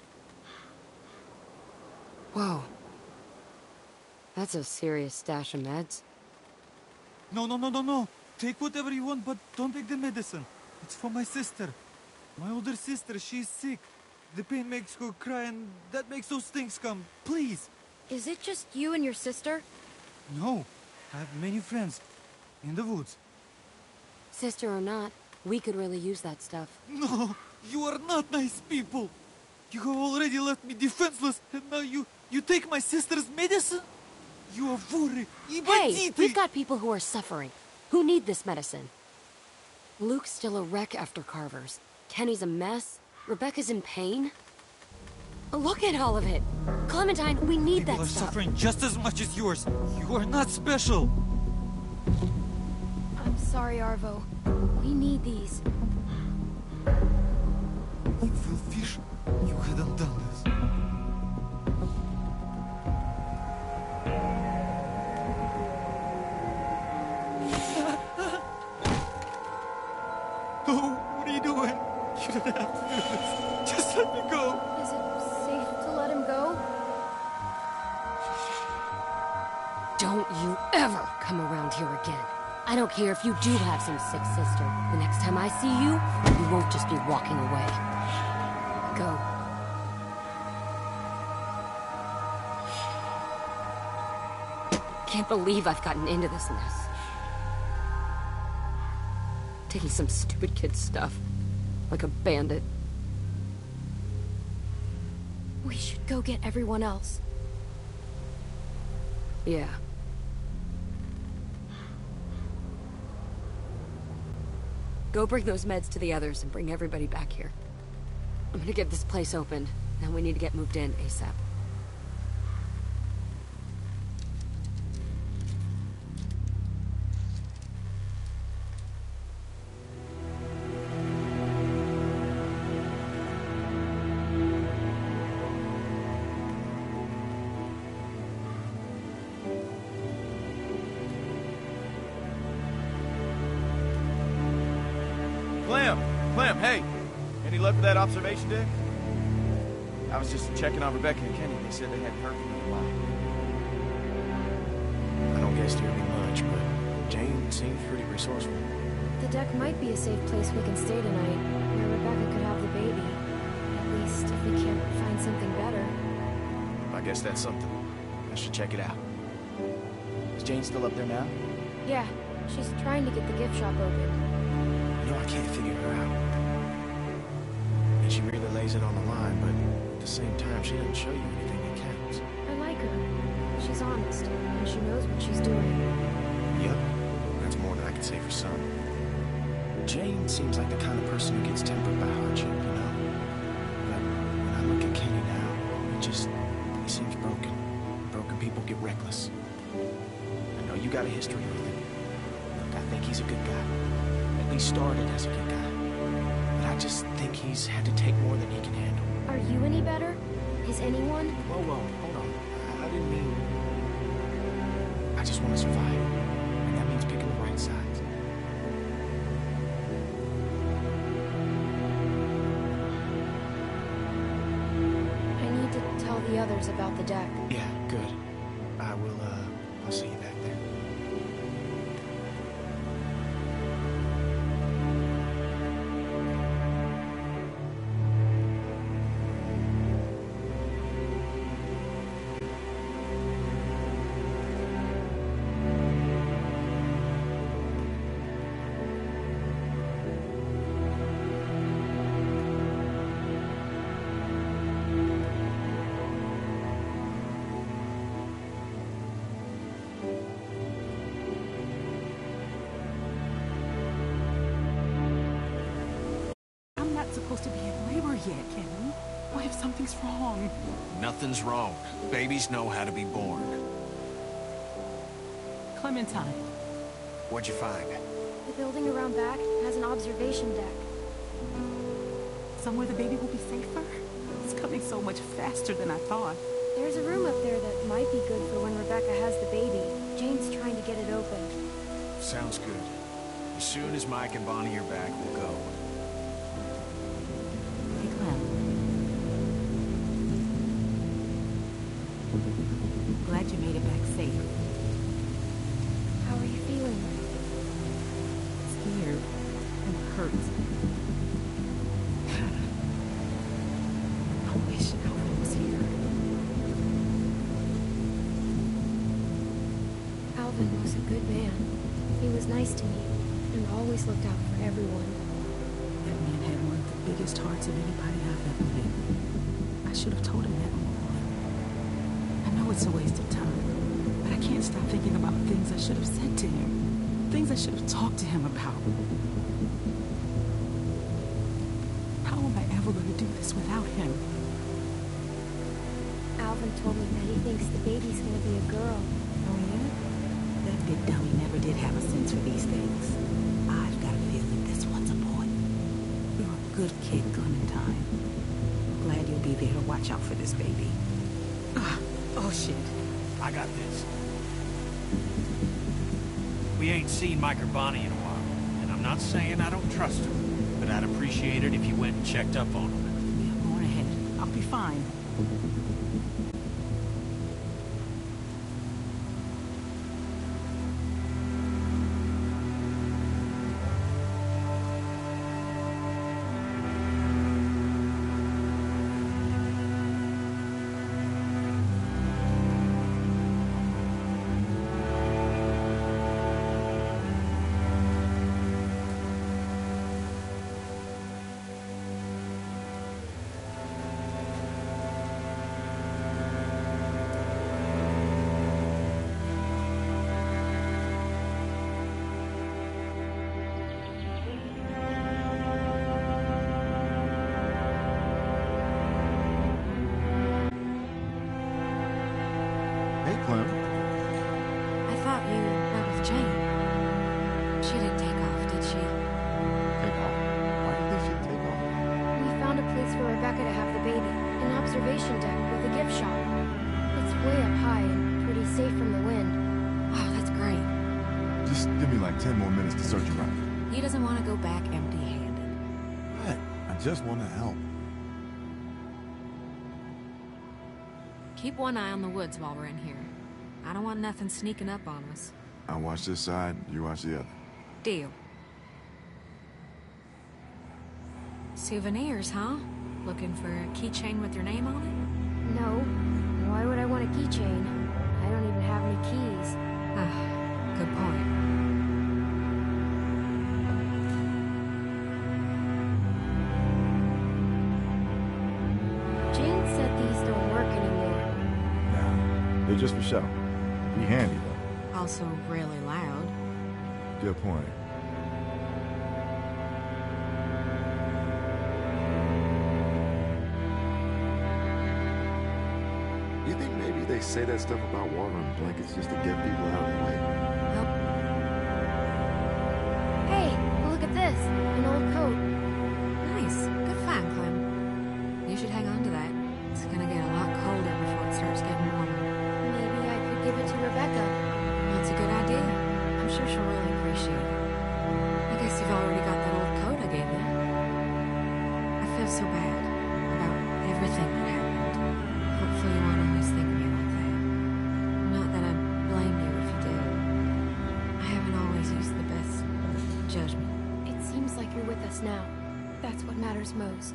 Whoa. That's a serious stash of meds. No, no, no, no, no. Take whatever you want, but don't take the medicine. It's for my sister. My older sister, she's sick. The pain makes her cry and that makes those things come. Please. Is it just you and your sister? No. I have many friends. In the woods. Sister or not, we could really use that stuff. No, you are not nice people. You have already left me defenseless, and now you, you take my sister's medicine? You are vorы и бандиты! Hey, we've got people who are suffering, who need this medicine. Luke's still a wreck after Carver's. Kenny's a mess. Rebecca's in pain. Look at all of it. Clementine, we need people that are stuff. Suffering just as much as yours. You are not special. I'm sorry, Arvo. We need these. You will fish. You hadn't done this. Oh, what are you doing? You don't have to do this. Just let me go. Is it safe to let him go? Don't you ever come around here again. I don't care if you do have some sick sister. The next time I see you, you won't just be walking away. Go. Can't believe I've gotten into this mess. Taking some stupid kid's stuff. Like a bandit. We should go get everyone else. Yeah. Go bring those meds to the others and bring everybody back here. I'm gonna get this place opened. Now we need to get moved in ASAP. Clem! Clem, hey! Any luck with that observation deck? I was just checking on Rebecca and Kenny. They said they hadn't heard from you in a while. I don't guess nearly much, but Jane seems pretty resourceful. The deck might be a safe place we can stay tonight, where Rebecca could have the baby. At least if we can't find something better. I guess that's something. I should check it out. Is Jane still up there now? Yeah, she's trying to get the gift shop open. You know, I can't figure her out. And she really lays it on the line, but at the same time, she doesn't show you anything that counts. I like her. She's honest, and she knows what she's doing. Yep, that's more than I can say for some. Jane seems like the kind of person who gets tempered by hardship, you know? But when I look at Kenny now, he just, he seems broken. Broken people get reckless. I know you got a history with him. Look, I think he's a good guy. At least started as a good guy. But I just think he's had to take more than he can handle. Are you any better? Is anyone? Whoa, whoa, hold on. I, I didn't mean... I just want to survive. And that means picking the right sides. I need to tell the others about the deck. Yeah, good. I will, uh, I'll see you back there. supposed to be in labor yet, Kenny. What if something's wrong? Nothing's wrong. Babies know how to be born. Clementine. What'd you find? The building around back has an observation deck. Somewhere the baby will be safer? It's coming so much faster than I thought. There's a room up there that might be good for when Rebecca has the baby. Jane's trying to get it open. Sounds good. As soon as Mike and Bonnie are back, we'll go. Hey, Clem. Glad you made it back safe. How are you feeling? Scared and hurt. I wish Alvin was here. Alvin was a good man. He was nice to me, and always looked out for everyone. That man had one of the biggest hearts of anybody I've ever met. I should have told him that more. I know it's a waste of time, but I can't stop thinking about things I should have said to him. Things I should have talked to him about. How am I ever going to do this without him? Alvin told me that he thinks the baby's gonna be a girl. Oh, yeah? That big dummy never did have a sense for these things. I've got a feeling this one's a boy. You're a good kid, Clementine. Glad you'll be there to watch out for this baby. Ugh. Oh, shit. I got this. We ain't seen Mike or Bonnie in a while, and I'm not saying I don't trust them, but I'd appreciate it if you went and checked up on them. Yeah, go on ahead. I'll be fine. Clem. I thought you went with Jane. She didn't take off, did she? Take off? Why do you think she'd take off? We found a place for Rebecca to have the baby. An observation deck with a gift shop. It's way up high and pretty safe from the wind. Oh, that's great. Just give me like ten more minutes to search around. He doesn't want to go back empty-handed. What? I just want to help. Keep one eye on the woods while we're in here. I don't want nothing sneaking up on us. I'll watch this side, you watch the other. Deal. Souvenirs, huh? Looking for a keychain with your name on it? No. Why would I want a keychain? I don't even have any keys. Ah, good point. Jane said these don't work anymore. Nah, they're just for show. Be handy, though. Also really loud. Good point. You think maybe they say that stuff about water and blankets just to get people out of the way? Nope. Hey, look at this. An old coat. Nice. Good find, Clem. You should hang on to that. It's gonna get a lot colder before it starts getting warmer. Maybe I could give it to Rebecca. That's a good idea. I'm sure she'll really appreciate it. I guess you've already got that old coat I gave you. I feel so bad about everything that happened. Hopefully you won't always think of me like that. Not that I blame you if you did. I haven't always used the best judgment. It seems like you're with us now. That's what matters most.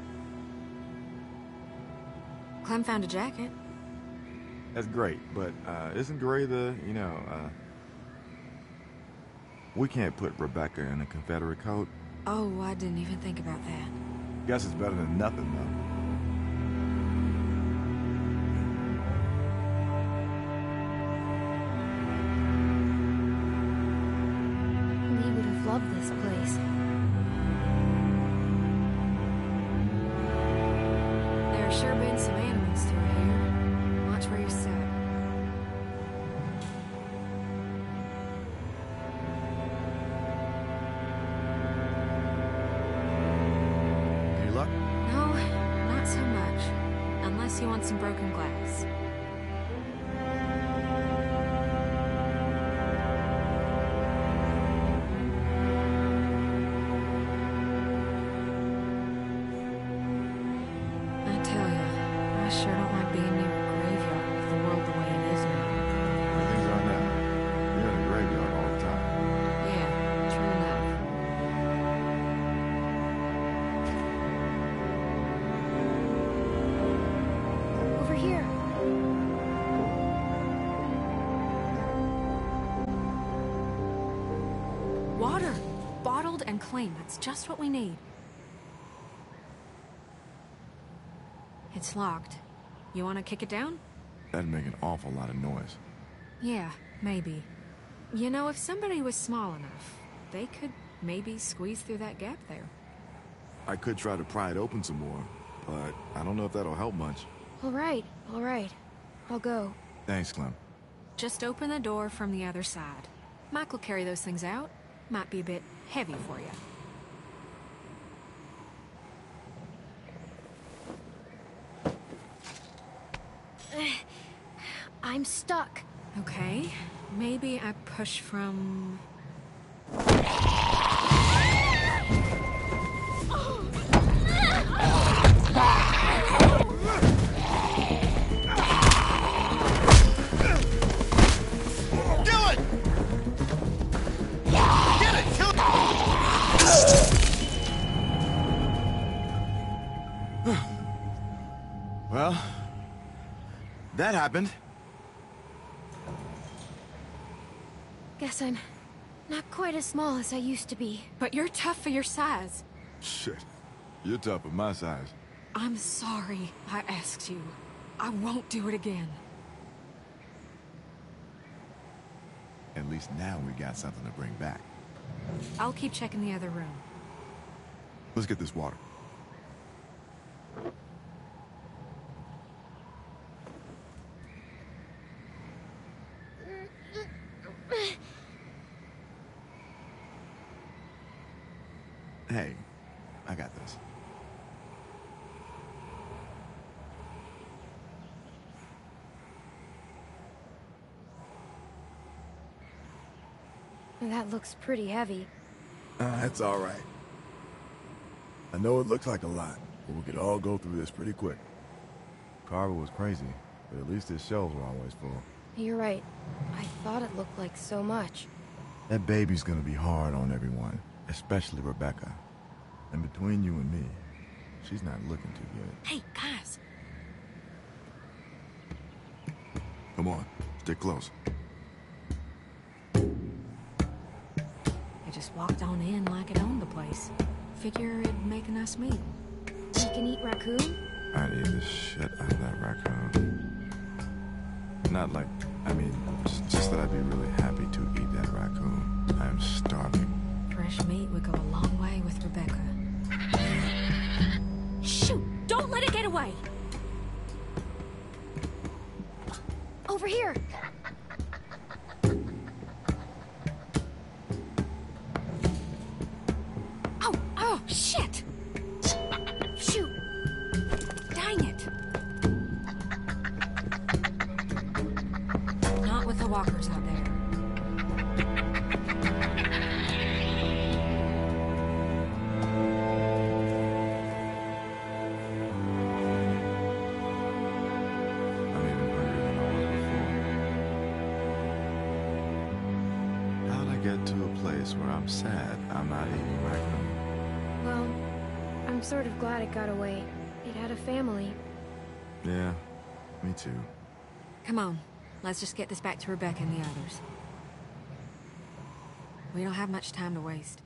Clem found a jacket. That's great, but uh, isn't Gray the, you know, uh... we can't put Rebecca in a Confederate coat. Oh, I didn't even think about that. Guess it's better than nothing, though. We would have loved this place. you on some broken glass. I tell you, I sure don't like being near a graveyard with the world the way it is now. Where things are now. You're in a graveyard all the time. Yeah, true enough. Over here. Water! Bottled and clean. That's just what we need. It's locked. You want to kick it down? That'd make an awful lot of noise. Yeah, maybe. You know, if somebody was small enough, they could maybe squeeze through that gap there. I could try to pry it open some more, but I don't know if that'll help much. All right, all right. I'll go. Thanks, Clem. Just open the door from the other side. Mike will carry those things out. Might be a bit heavy for you. I'm stuck. Okay, maybe I push from... Well, that happened. Guess I'm not quite as small as I used to be. But you're tough for your size. Shit. You're tough at my size. I'm sorry I asked you. I won't do it again. At least now we got something to bring back. I'll keep checking the other room. Let's get this water. Hey, I got this. That looks pretty heavy. Uh, that's all right. I know it looks like a lot, but we could all go through this pretty quick. Carver was crazy, but at least his shelves were always full. You're right. I thought it looked like so much. That baby's gonna be hard on everyone, especially Rebecca. And between you and me, she's not looking too good. Hey, guys. Come on, stick close. I just walked on in like it owned the place. Figure it'd make a nice meal. We can eat raccoon? I'd eat the shit out of that raccoon. Not like, I mean, just, just that I'd be really happy to eat that raccoon. I'm starving. Fresh meat would go a long way with Rebecca. Shoot! Don't let it get away! Over here! Oh, oh, shit! Shoot! Dang it! Not with the walkers out there. I'm even hungrier than I was before. How'd I get to a place where I'm sad I'm not eating raccoon? Well, I'm sort of glad it got away. It had a family. Yeah, me too. Come on, let's just get this back to Rebecca and the others. We don't have much time to waste.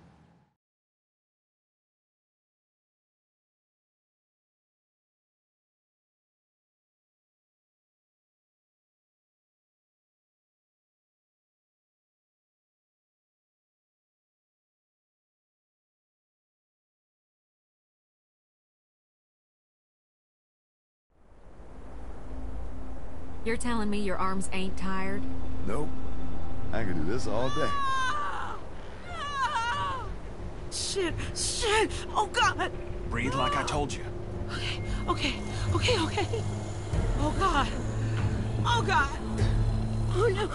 You're telling me your arms ain't tired? Nope. I could do this all day. Shit, shit, oh God! Breathe like I told you. Okay, okay, okay, okay. Oh, God. Oh, God. Oh, no.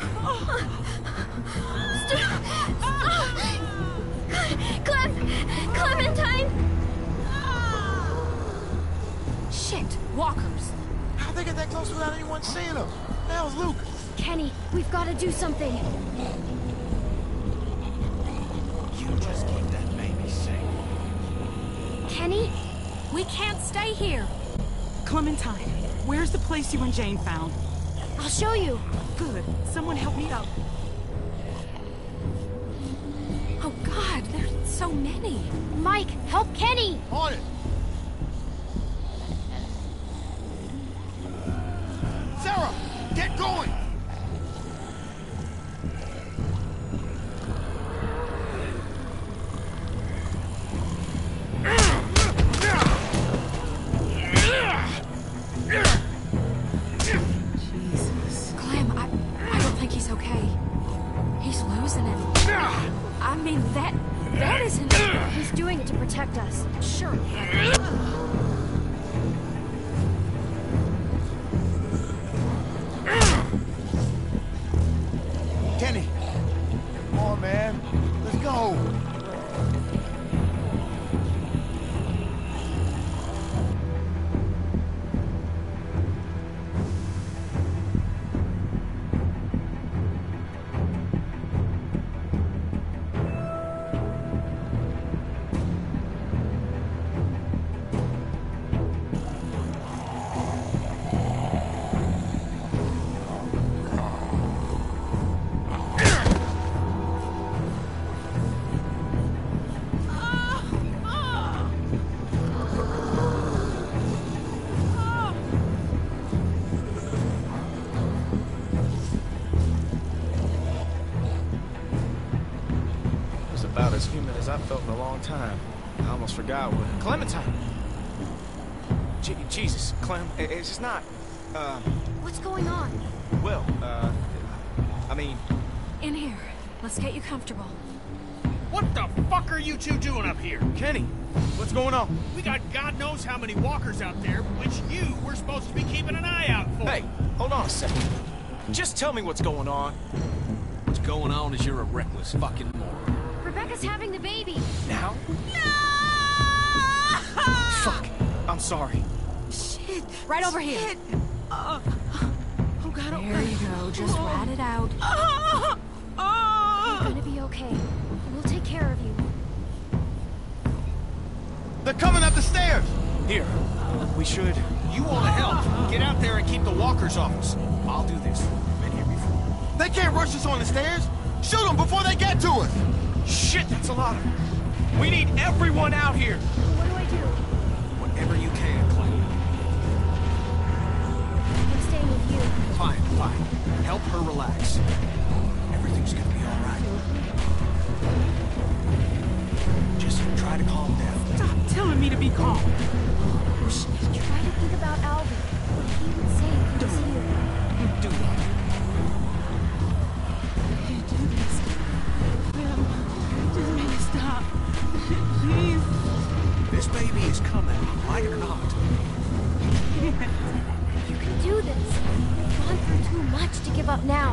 Stop. Stop. Clem! Clementine! Shit, walkers. How'd they get that close without anyone seeing them? The hell's Luke? Kenny, we've got to do something. You just keep that baby safe. Kenny? We can't stay here. Clementine, where's the place you and Jane found? I'll show you. Good. Someone help me up. Oh, God, there's so many. Mike, help Kenny! On it! Sarah! Get going! Jesus. Clem, I, I don't think he's okay. He's losing it. I mean, that, that isn't... He's doing it to protect us. Sure. Kenny! Come on, man. Let's go! About as human as I've felt in a long time. I almost forgot what... Clementine! Je Jesus, Clem, it, it's just not... Uh, What's going on? well, uh... I mean... In here. Let's get you comfortable. What the fuck are you two doing up here? Kenny, what's going on? We got God knows how many walkers out there, which you were supposed to be keeping an eye out for. Hey, hold on a second. Just tell me what's going on. What's going on is you're a reckless fucking moron. Rebecca's having the baby. Now? No! Fuck. I'm sorry. Shit. Right over here. Shit. Uh, oh, God. Oh, There you go. Just ride it out. Oh, You're oh. gonna be okay. We'll take care of you. They're coming up the stairs! Here. We should... You want to help? Get out there and keep the walkers off us. I'll do this. Been here before. They can't rush us on the stairs! Shoot them before they get to us! Shit, that's a lot of... We need everyone out here! What do I do? Whatever you can, Clem. I'm staying with you. Fine, fine. Help her relax. Everything's gonna be all right. Just try to calm down. Stop telling me to be calm. Shh. Try to think about Alvin. What he would say if he was here. Do that. Can't do this. Clem, just make it stop. Please. This baby is coming, like it or not. You can do this. We've gone through too much to give up now.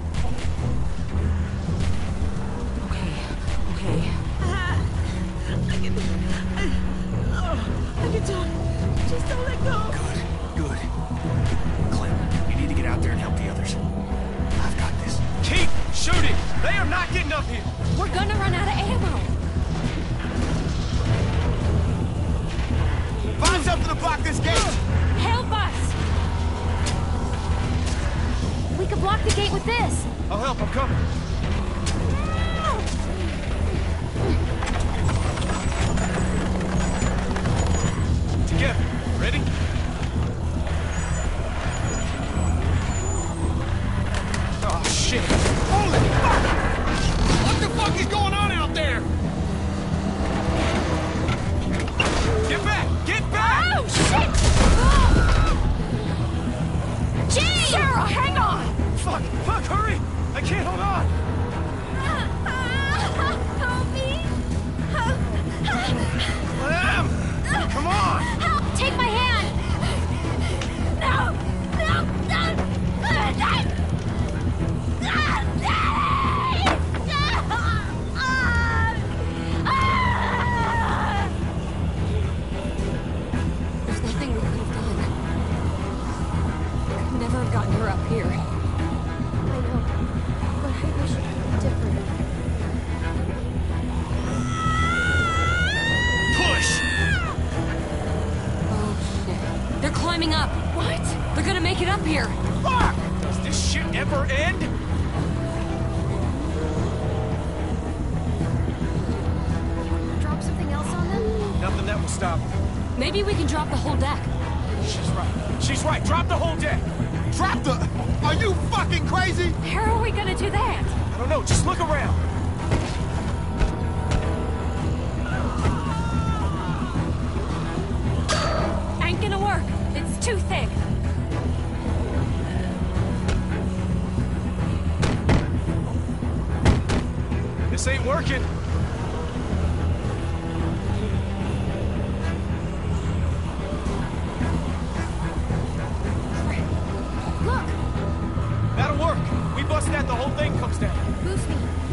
Okay, okay. I can... I, oh, I can talk. Just don't let go. Good, good. Clem, you need to get out there and help the others. I've got this. Keep shooting! They are not getting up here! We're gonna run out of ammo. Find something to block this gate! Help us! We could block the gate with this. I'll help, I'm coming. Together. Ready? Oh, shit. Holy fuck! What the fuck is going on out there? Get back! Get back! Oh, shit! Jane! Sarah, hang on! Fuck! Fuck, hurry! I can't hold on! climbing up. What? They're gonna make it up here. Fuck! Does this shit ever end? Drop something else on them? Nothing that will stop them. Maybe we can drop the whole deck. She's right. She's right. Drop the whole deck. Drop the... Are you fucking crazy? How are we gonna do that? I don't know. Just look around. Ain't gonna work. It's too thick. This ain't working. Look! That'll work. We bust that, the whole thing comes down. Boost me.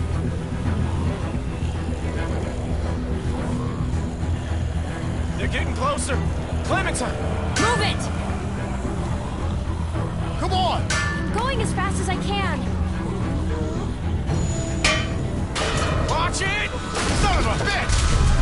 They're getting closer. Clementine! Move it! Come on! I'm going as fast as I can. Watch it! Son of a bitch!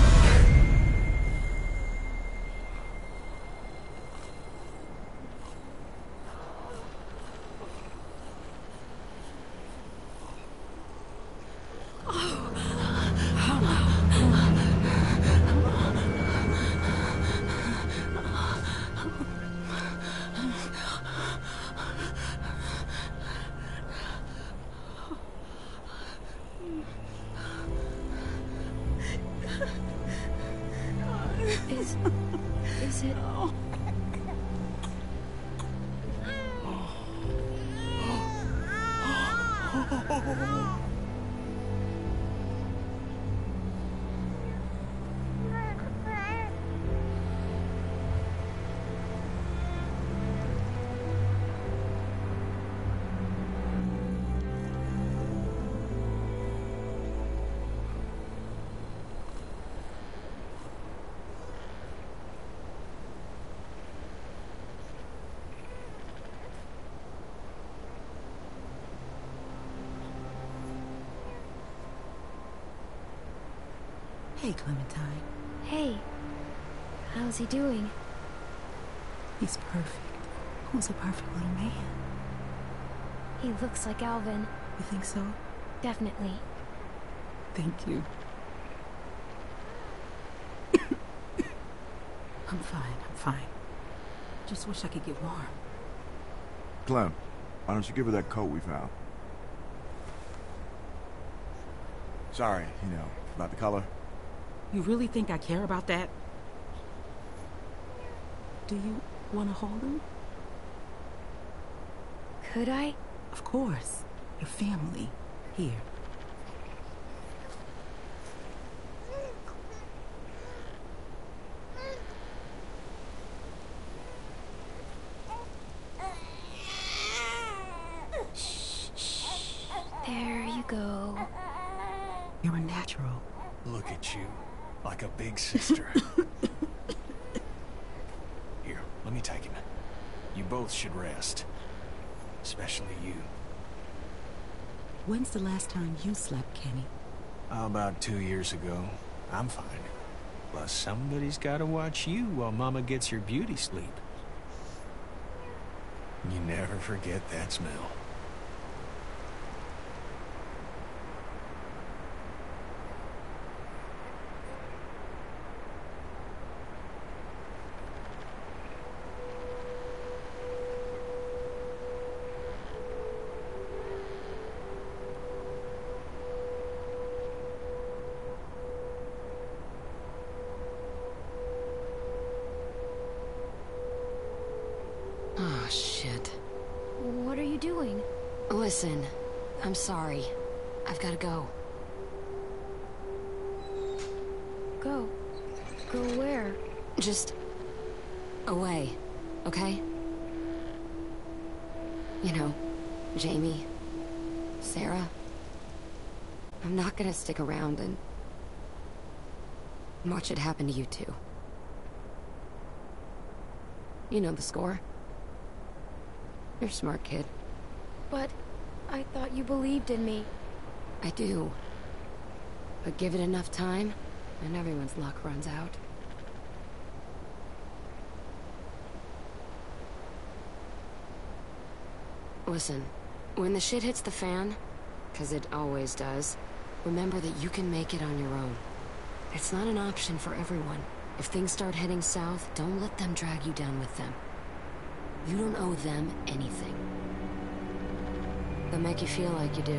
Is... is it... Hey, Clementine. Hey. How's he doing? He's perfect. Who's a perfect little man? He looks like Alvin. You think so? Definitely. Thank you. I'm fine, I'm fine. Just wish I could get warm. Clem, why don't you give her that coat we found? Sorry, you know, about the color. You really think I care about that? Do you want to hold him? Could I? Of course. Your family. Here. There you go. You're a natural. Look at you, like a big sister. Here, let me take him. You both should rest. Especially you. When's the last time you slept, Kenny? How about two years ago? I'm fine. Plus, somebody's gotta watch you while Mama gets your beauty sleep. You never forget that smell. Oh, shit. What are you doing? Listen, I'm sorry. I've gotta go. Go. Go where? Just... away, okay? You know, Jamie, Sarah. I'm not gonna stick around and... watch it happen to you too. You know the score. You're a smart kid. But I thought you believed in me. I do. But give it enough time, and everyone's luck runs out. Listen, when the shit hits the fan, because it always does, remember that you can make it on your own. It's not an option for everyone. If things start heading south, don't let them drag you down with them. You don't owe them anything. They'll make you feel like you do.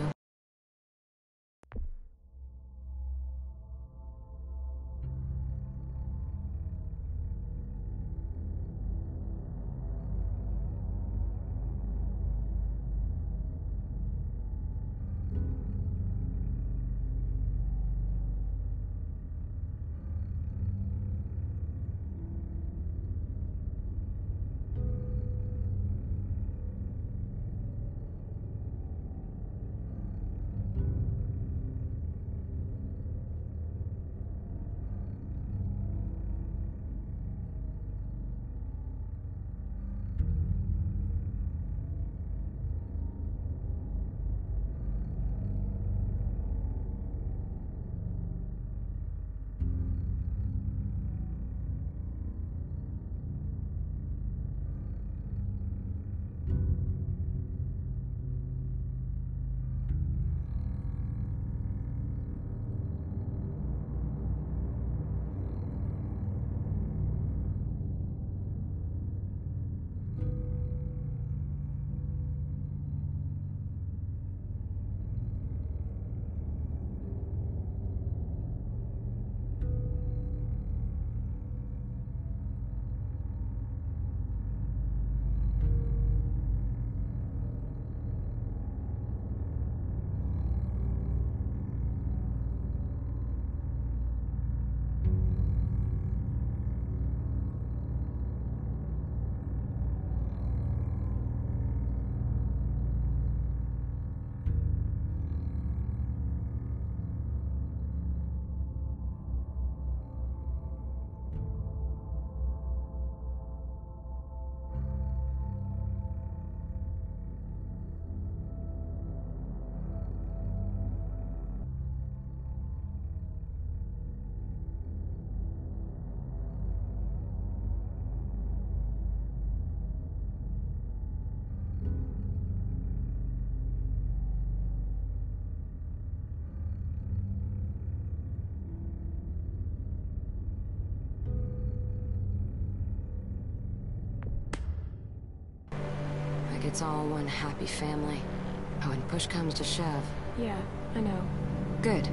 It's all one happy family. Oh, when push comes to shove. Yeah, I know. Good.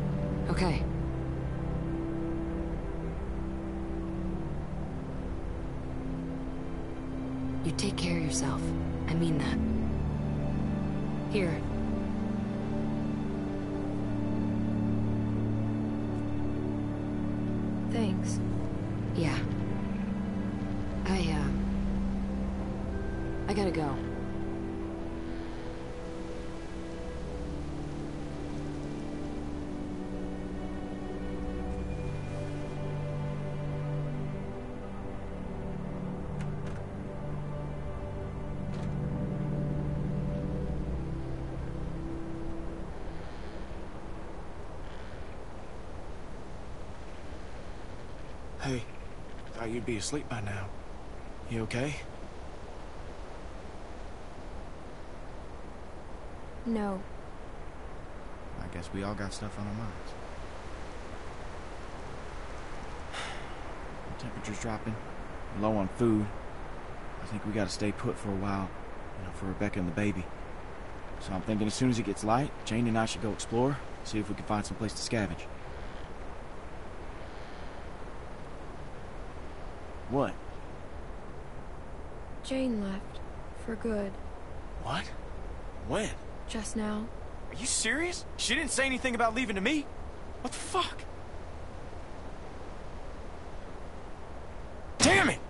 Okay. You take care of yourself. I mean that. Here. Thanks. Yeah. I, uh... I gotta go. Hey, thought you'd be asleep by now. You okay? No. I guess we all got stuff on our minds. The temperature's dropping. We're low on food. I think we gotta stay put for a while, you know, for Rebecca and the baby. So I'm thinking as soon as it gets light, Jane and I should go explore, see if we can find some place to scavenge. What? Jane left. For good. What? When? Just now. Are you serious? She didn't say anything about leaving to me? What the fuck? Damn it!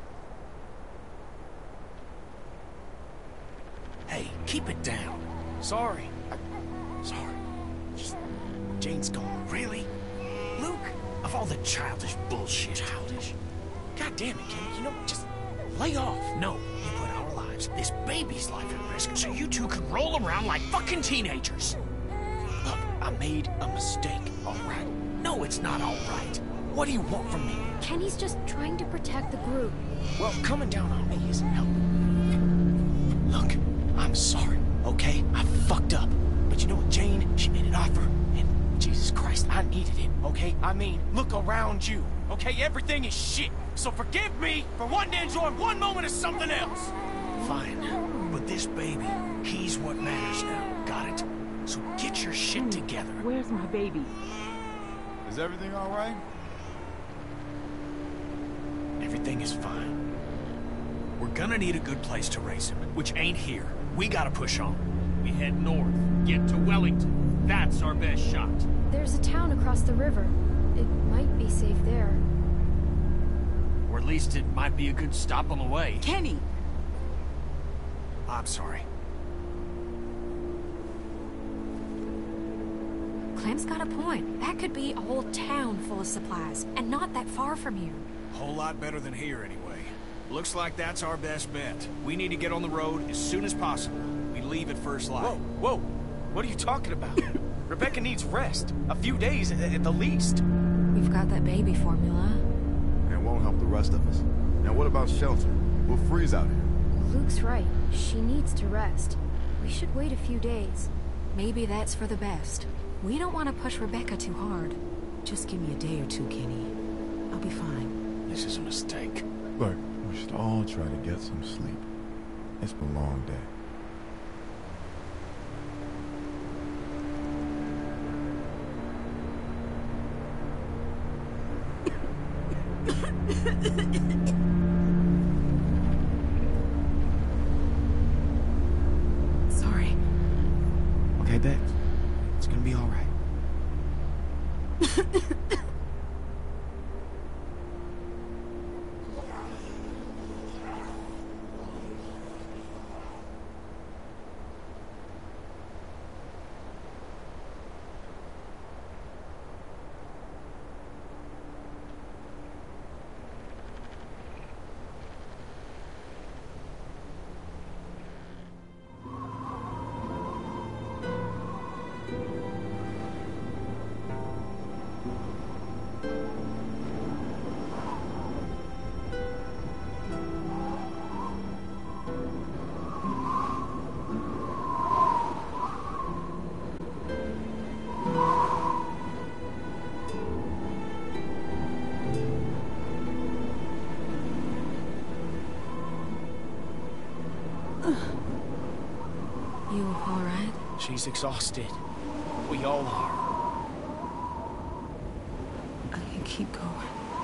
Hey, keep it down. Sorry. I... Sorry. Just... Jane's gone. Really? Luke, of all the childish bullshit. Childish? God damn it, Kenny. You know, just lay off. No, you put our lives, this baby's life at risk, so you two can roll around like fucking teenagers. Look, I made a mistake, all right? No, it's not all right. What do you want from me? Kenny's just trying to protect the group. Well, coming down on me isn't helping. Look, I'm I'm sorry, okay? I fucked up. But you know what, Jane? She made an offer, and Jesus Christ, I needed it, okay? I mean, look around you, okay? Everything is shit. So forgive me for wanting to enjoy one moment of something else. Fine. But this baby, he's what matters now. Got it? So get your shit together. Where's my baby? Is everything all right? Everything is fine. We're gonna need a good place to raise him, which ain't here. We gotta push on. We head north, get to Wellington. That's our best shot. There's a town across the river. It might be safe there. Or at least it might be a good stop on the way. Kenny! I'm sorry. Clem's got a point. That could be a whole town full of supplies, and not that far from here. Whole lot better than here, anyway. Looks like that's our best bet. We need to get on the road as soon as possible. We leave at first light. Whoa, whoa. What are you talking about? Rebecca needs rest. A few days at, at the least. We've got that baby formula. And it won't help the rest of us. Now what about shelter? We'll freeze out here. Luke's right. She needs to rest. We should wait a few days. Maybe that's for the best. We don't want to push Rebecca too hard. Just give me a day or two, Kenny. I'll be fine. This is a mistake. Look, we should all try to get some sleep. It's been a long day. Sorry. Okay, Bex. It's gonna be all right. You all right? She's exhausted. We all are. I can keep going.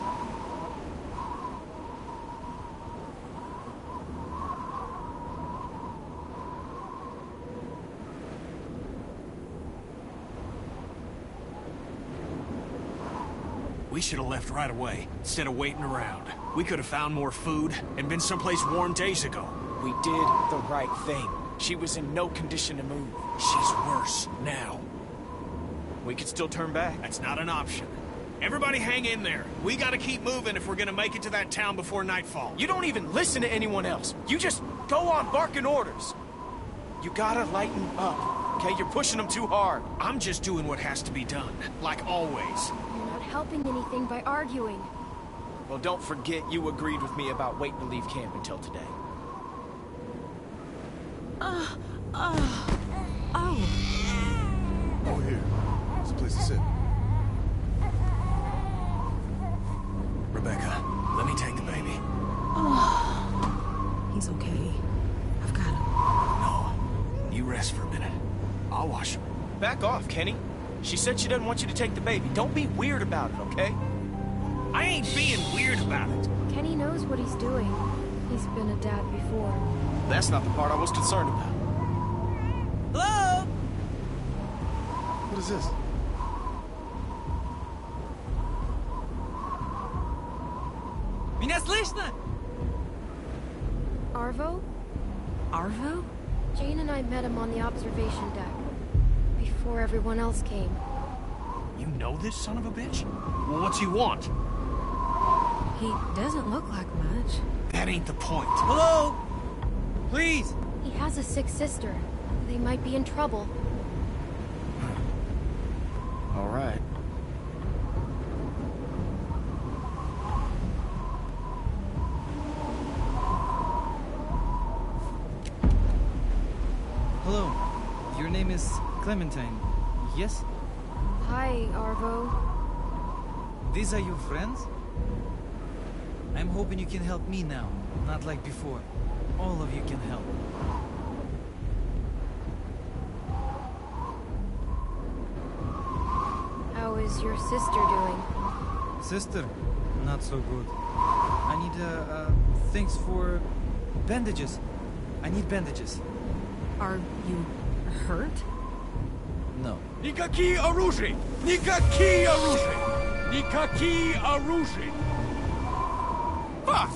We should have left right away, instead of waiting around. We could have found more food and been someplace warm days ago. We did the right thing. She was in no condition to move. She's worse now. We could still turn back. That's not an option. Everybody hang in there. We gotta keep moving if we're gonna make it to that town before nightfall. You don't even listen to anyone else. You just go on barking orders. You gotta lighten up, okay? You're pushing them too hard. I'm just doing what has to be done, like always. You're not helping anything by arguing. Well, don't forget you agreed with me about waiting to leave camp until today. Uh, uh, oh. Over here. There's a place to sit. Rebecca, let me take the baby. Oh. He's okay. I've got him. No. You rest for a minute. I'll wash him. Back off, Kenny. She said she doesn't want you to take the baby. Don't be weird about it, okay? I ain't being weird about it. Kenny knows what he's doing. He's been a dad before. That's not the part I was concerned about. Hello? What is this? Меня слышно? Arvo? Arvo? Jane and I met him on the observation deck. Before everyone else came. You know this son of a bitch? Well, what's he want? He doesn't look like much. That ain't the point. Hello? Please? He has a sick sister. They might be in trouble. All right. Miss Clementine, yes? Hi, Arvo. These are your friends? I'm hoping you can help me now, not like before. All of you can help. How is your sister doing? Sister, not so good. I need, uh, uh, things for bandages. I need bandages. Are you hurt? No. Никакие оружия! Никакие оружия! Никакие оружия! Fuck!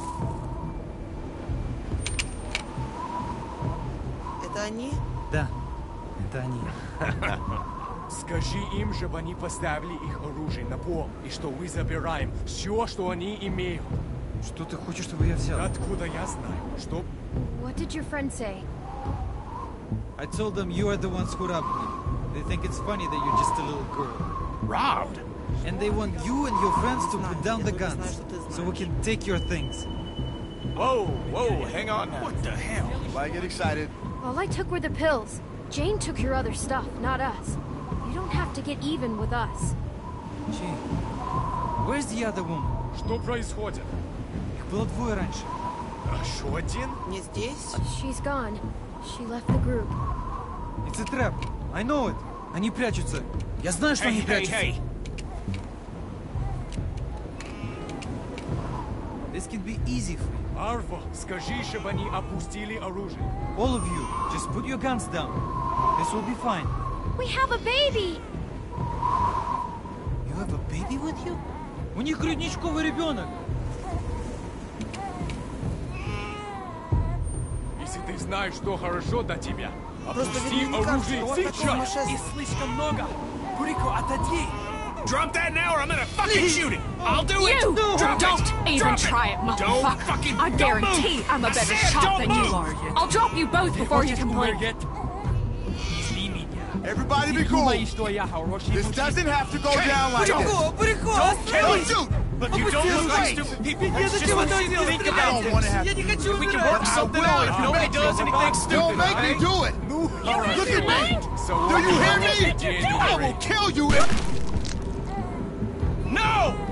Это они? Да, это они. Скажи им, чтобы они поставили их оружие на пол, и что мы забираем все, что они имеют. Что ты хочешь, чтобы я взял? Откуда я знаю? Что? What did your friend say? I told them you are the ones who robbed me. They think it's funny that you're just a little girl. Robbed? And they want you and your friends to put down the guns, so we can take your things. Whoa, whoa, hang on now. What the hell? Why get excited? All I took were the pills. Jane took your other stuff, not us. You don't have to get even with us. Jane, where's the other woman? Что происходит? Их было двое раньше. Еще один? Не здесь? She's gone. She left the group. It's a trap. I know it. Они прячутся. Я знаю, что Hey, они hey, прячутся. hey. This can be easy for you. Арво, скажи, чтобы они опустили оружие. All of you, just put your guns down. This will be fine. We have a baby! You have a baby with you? У них грудничковый ребенок. Если ты знаешь, что хорошо для тебя, Просто опусти ведь мне не кажется, оружие что у вас такое сейчас. сумасшествие. И слишком много. Бурико, отойди. Drop that now or I'm gonna fucking shoot it! I'll do it! You! Drop Don't it! even Drop try it, Don't motherfucker. fucking I don't guarantee move. I'm a I better said shot don't than move. you are. I'll drop you both before you can blink. Everybody be cool. This doesn't have to go down like this. Don't kill Don't shoot. Look, you don't look like stupid people. That's just what you think about I don't want to have this. to do We can this. work I something will out if if you nobody make does me. anything stupid, Don't make me alright? do it. Look at me. So Do you hear me? I will kill you if... No!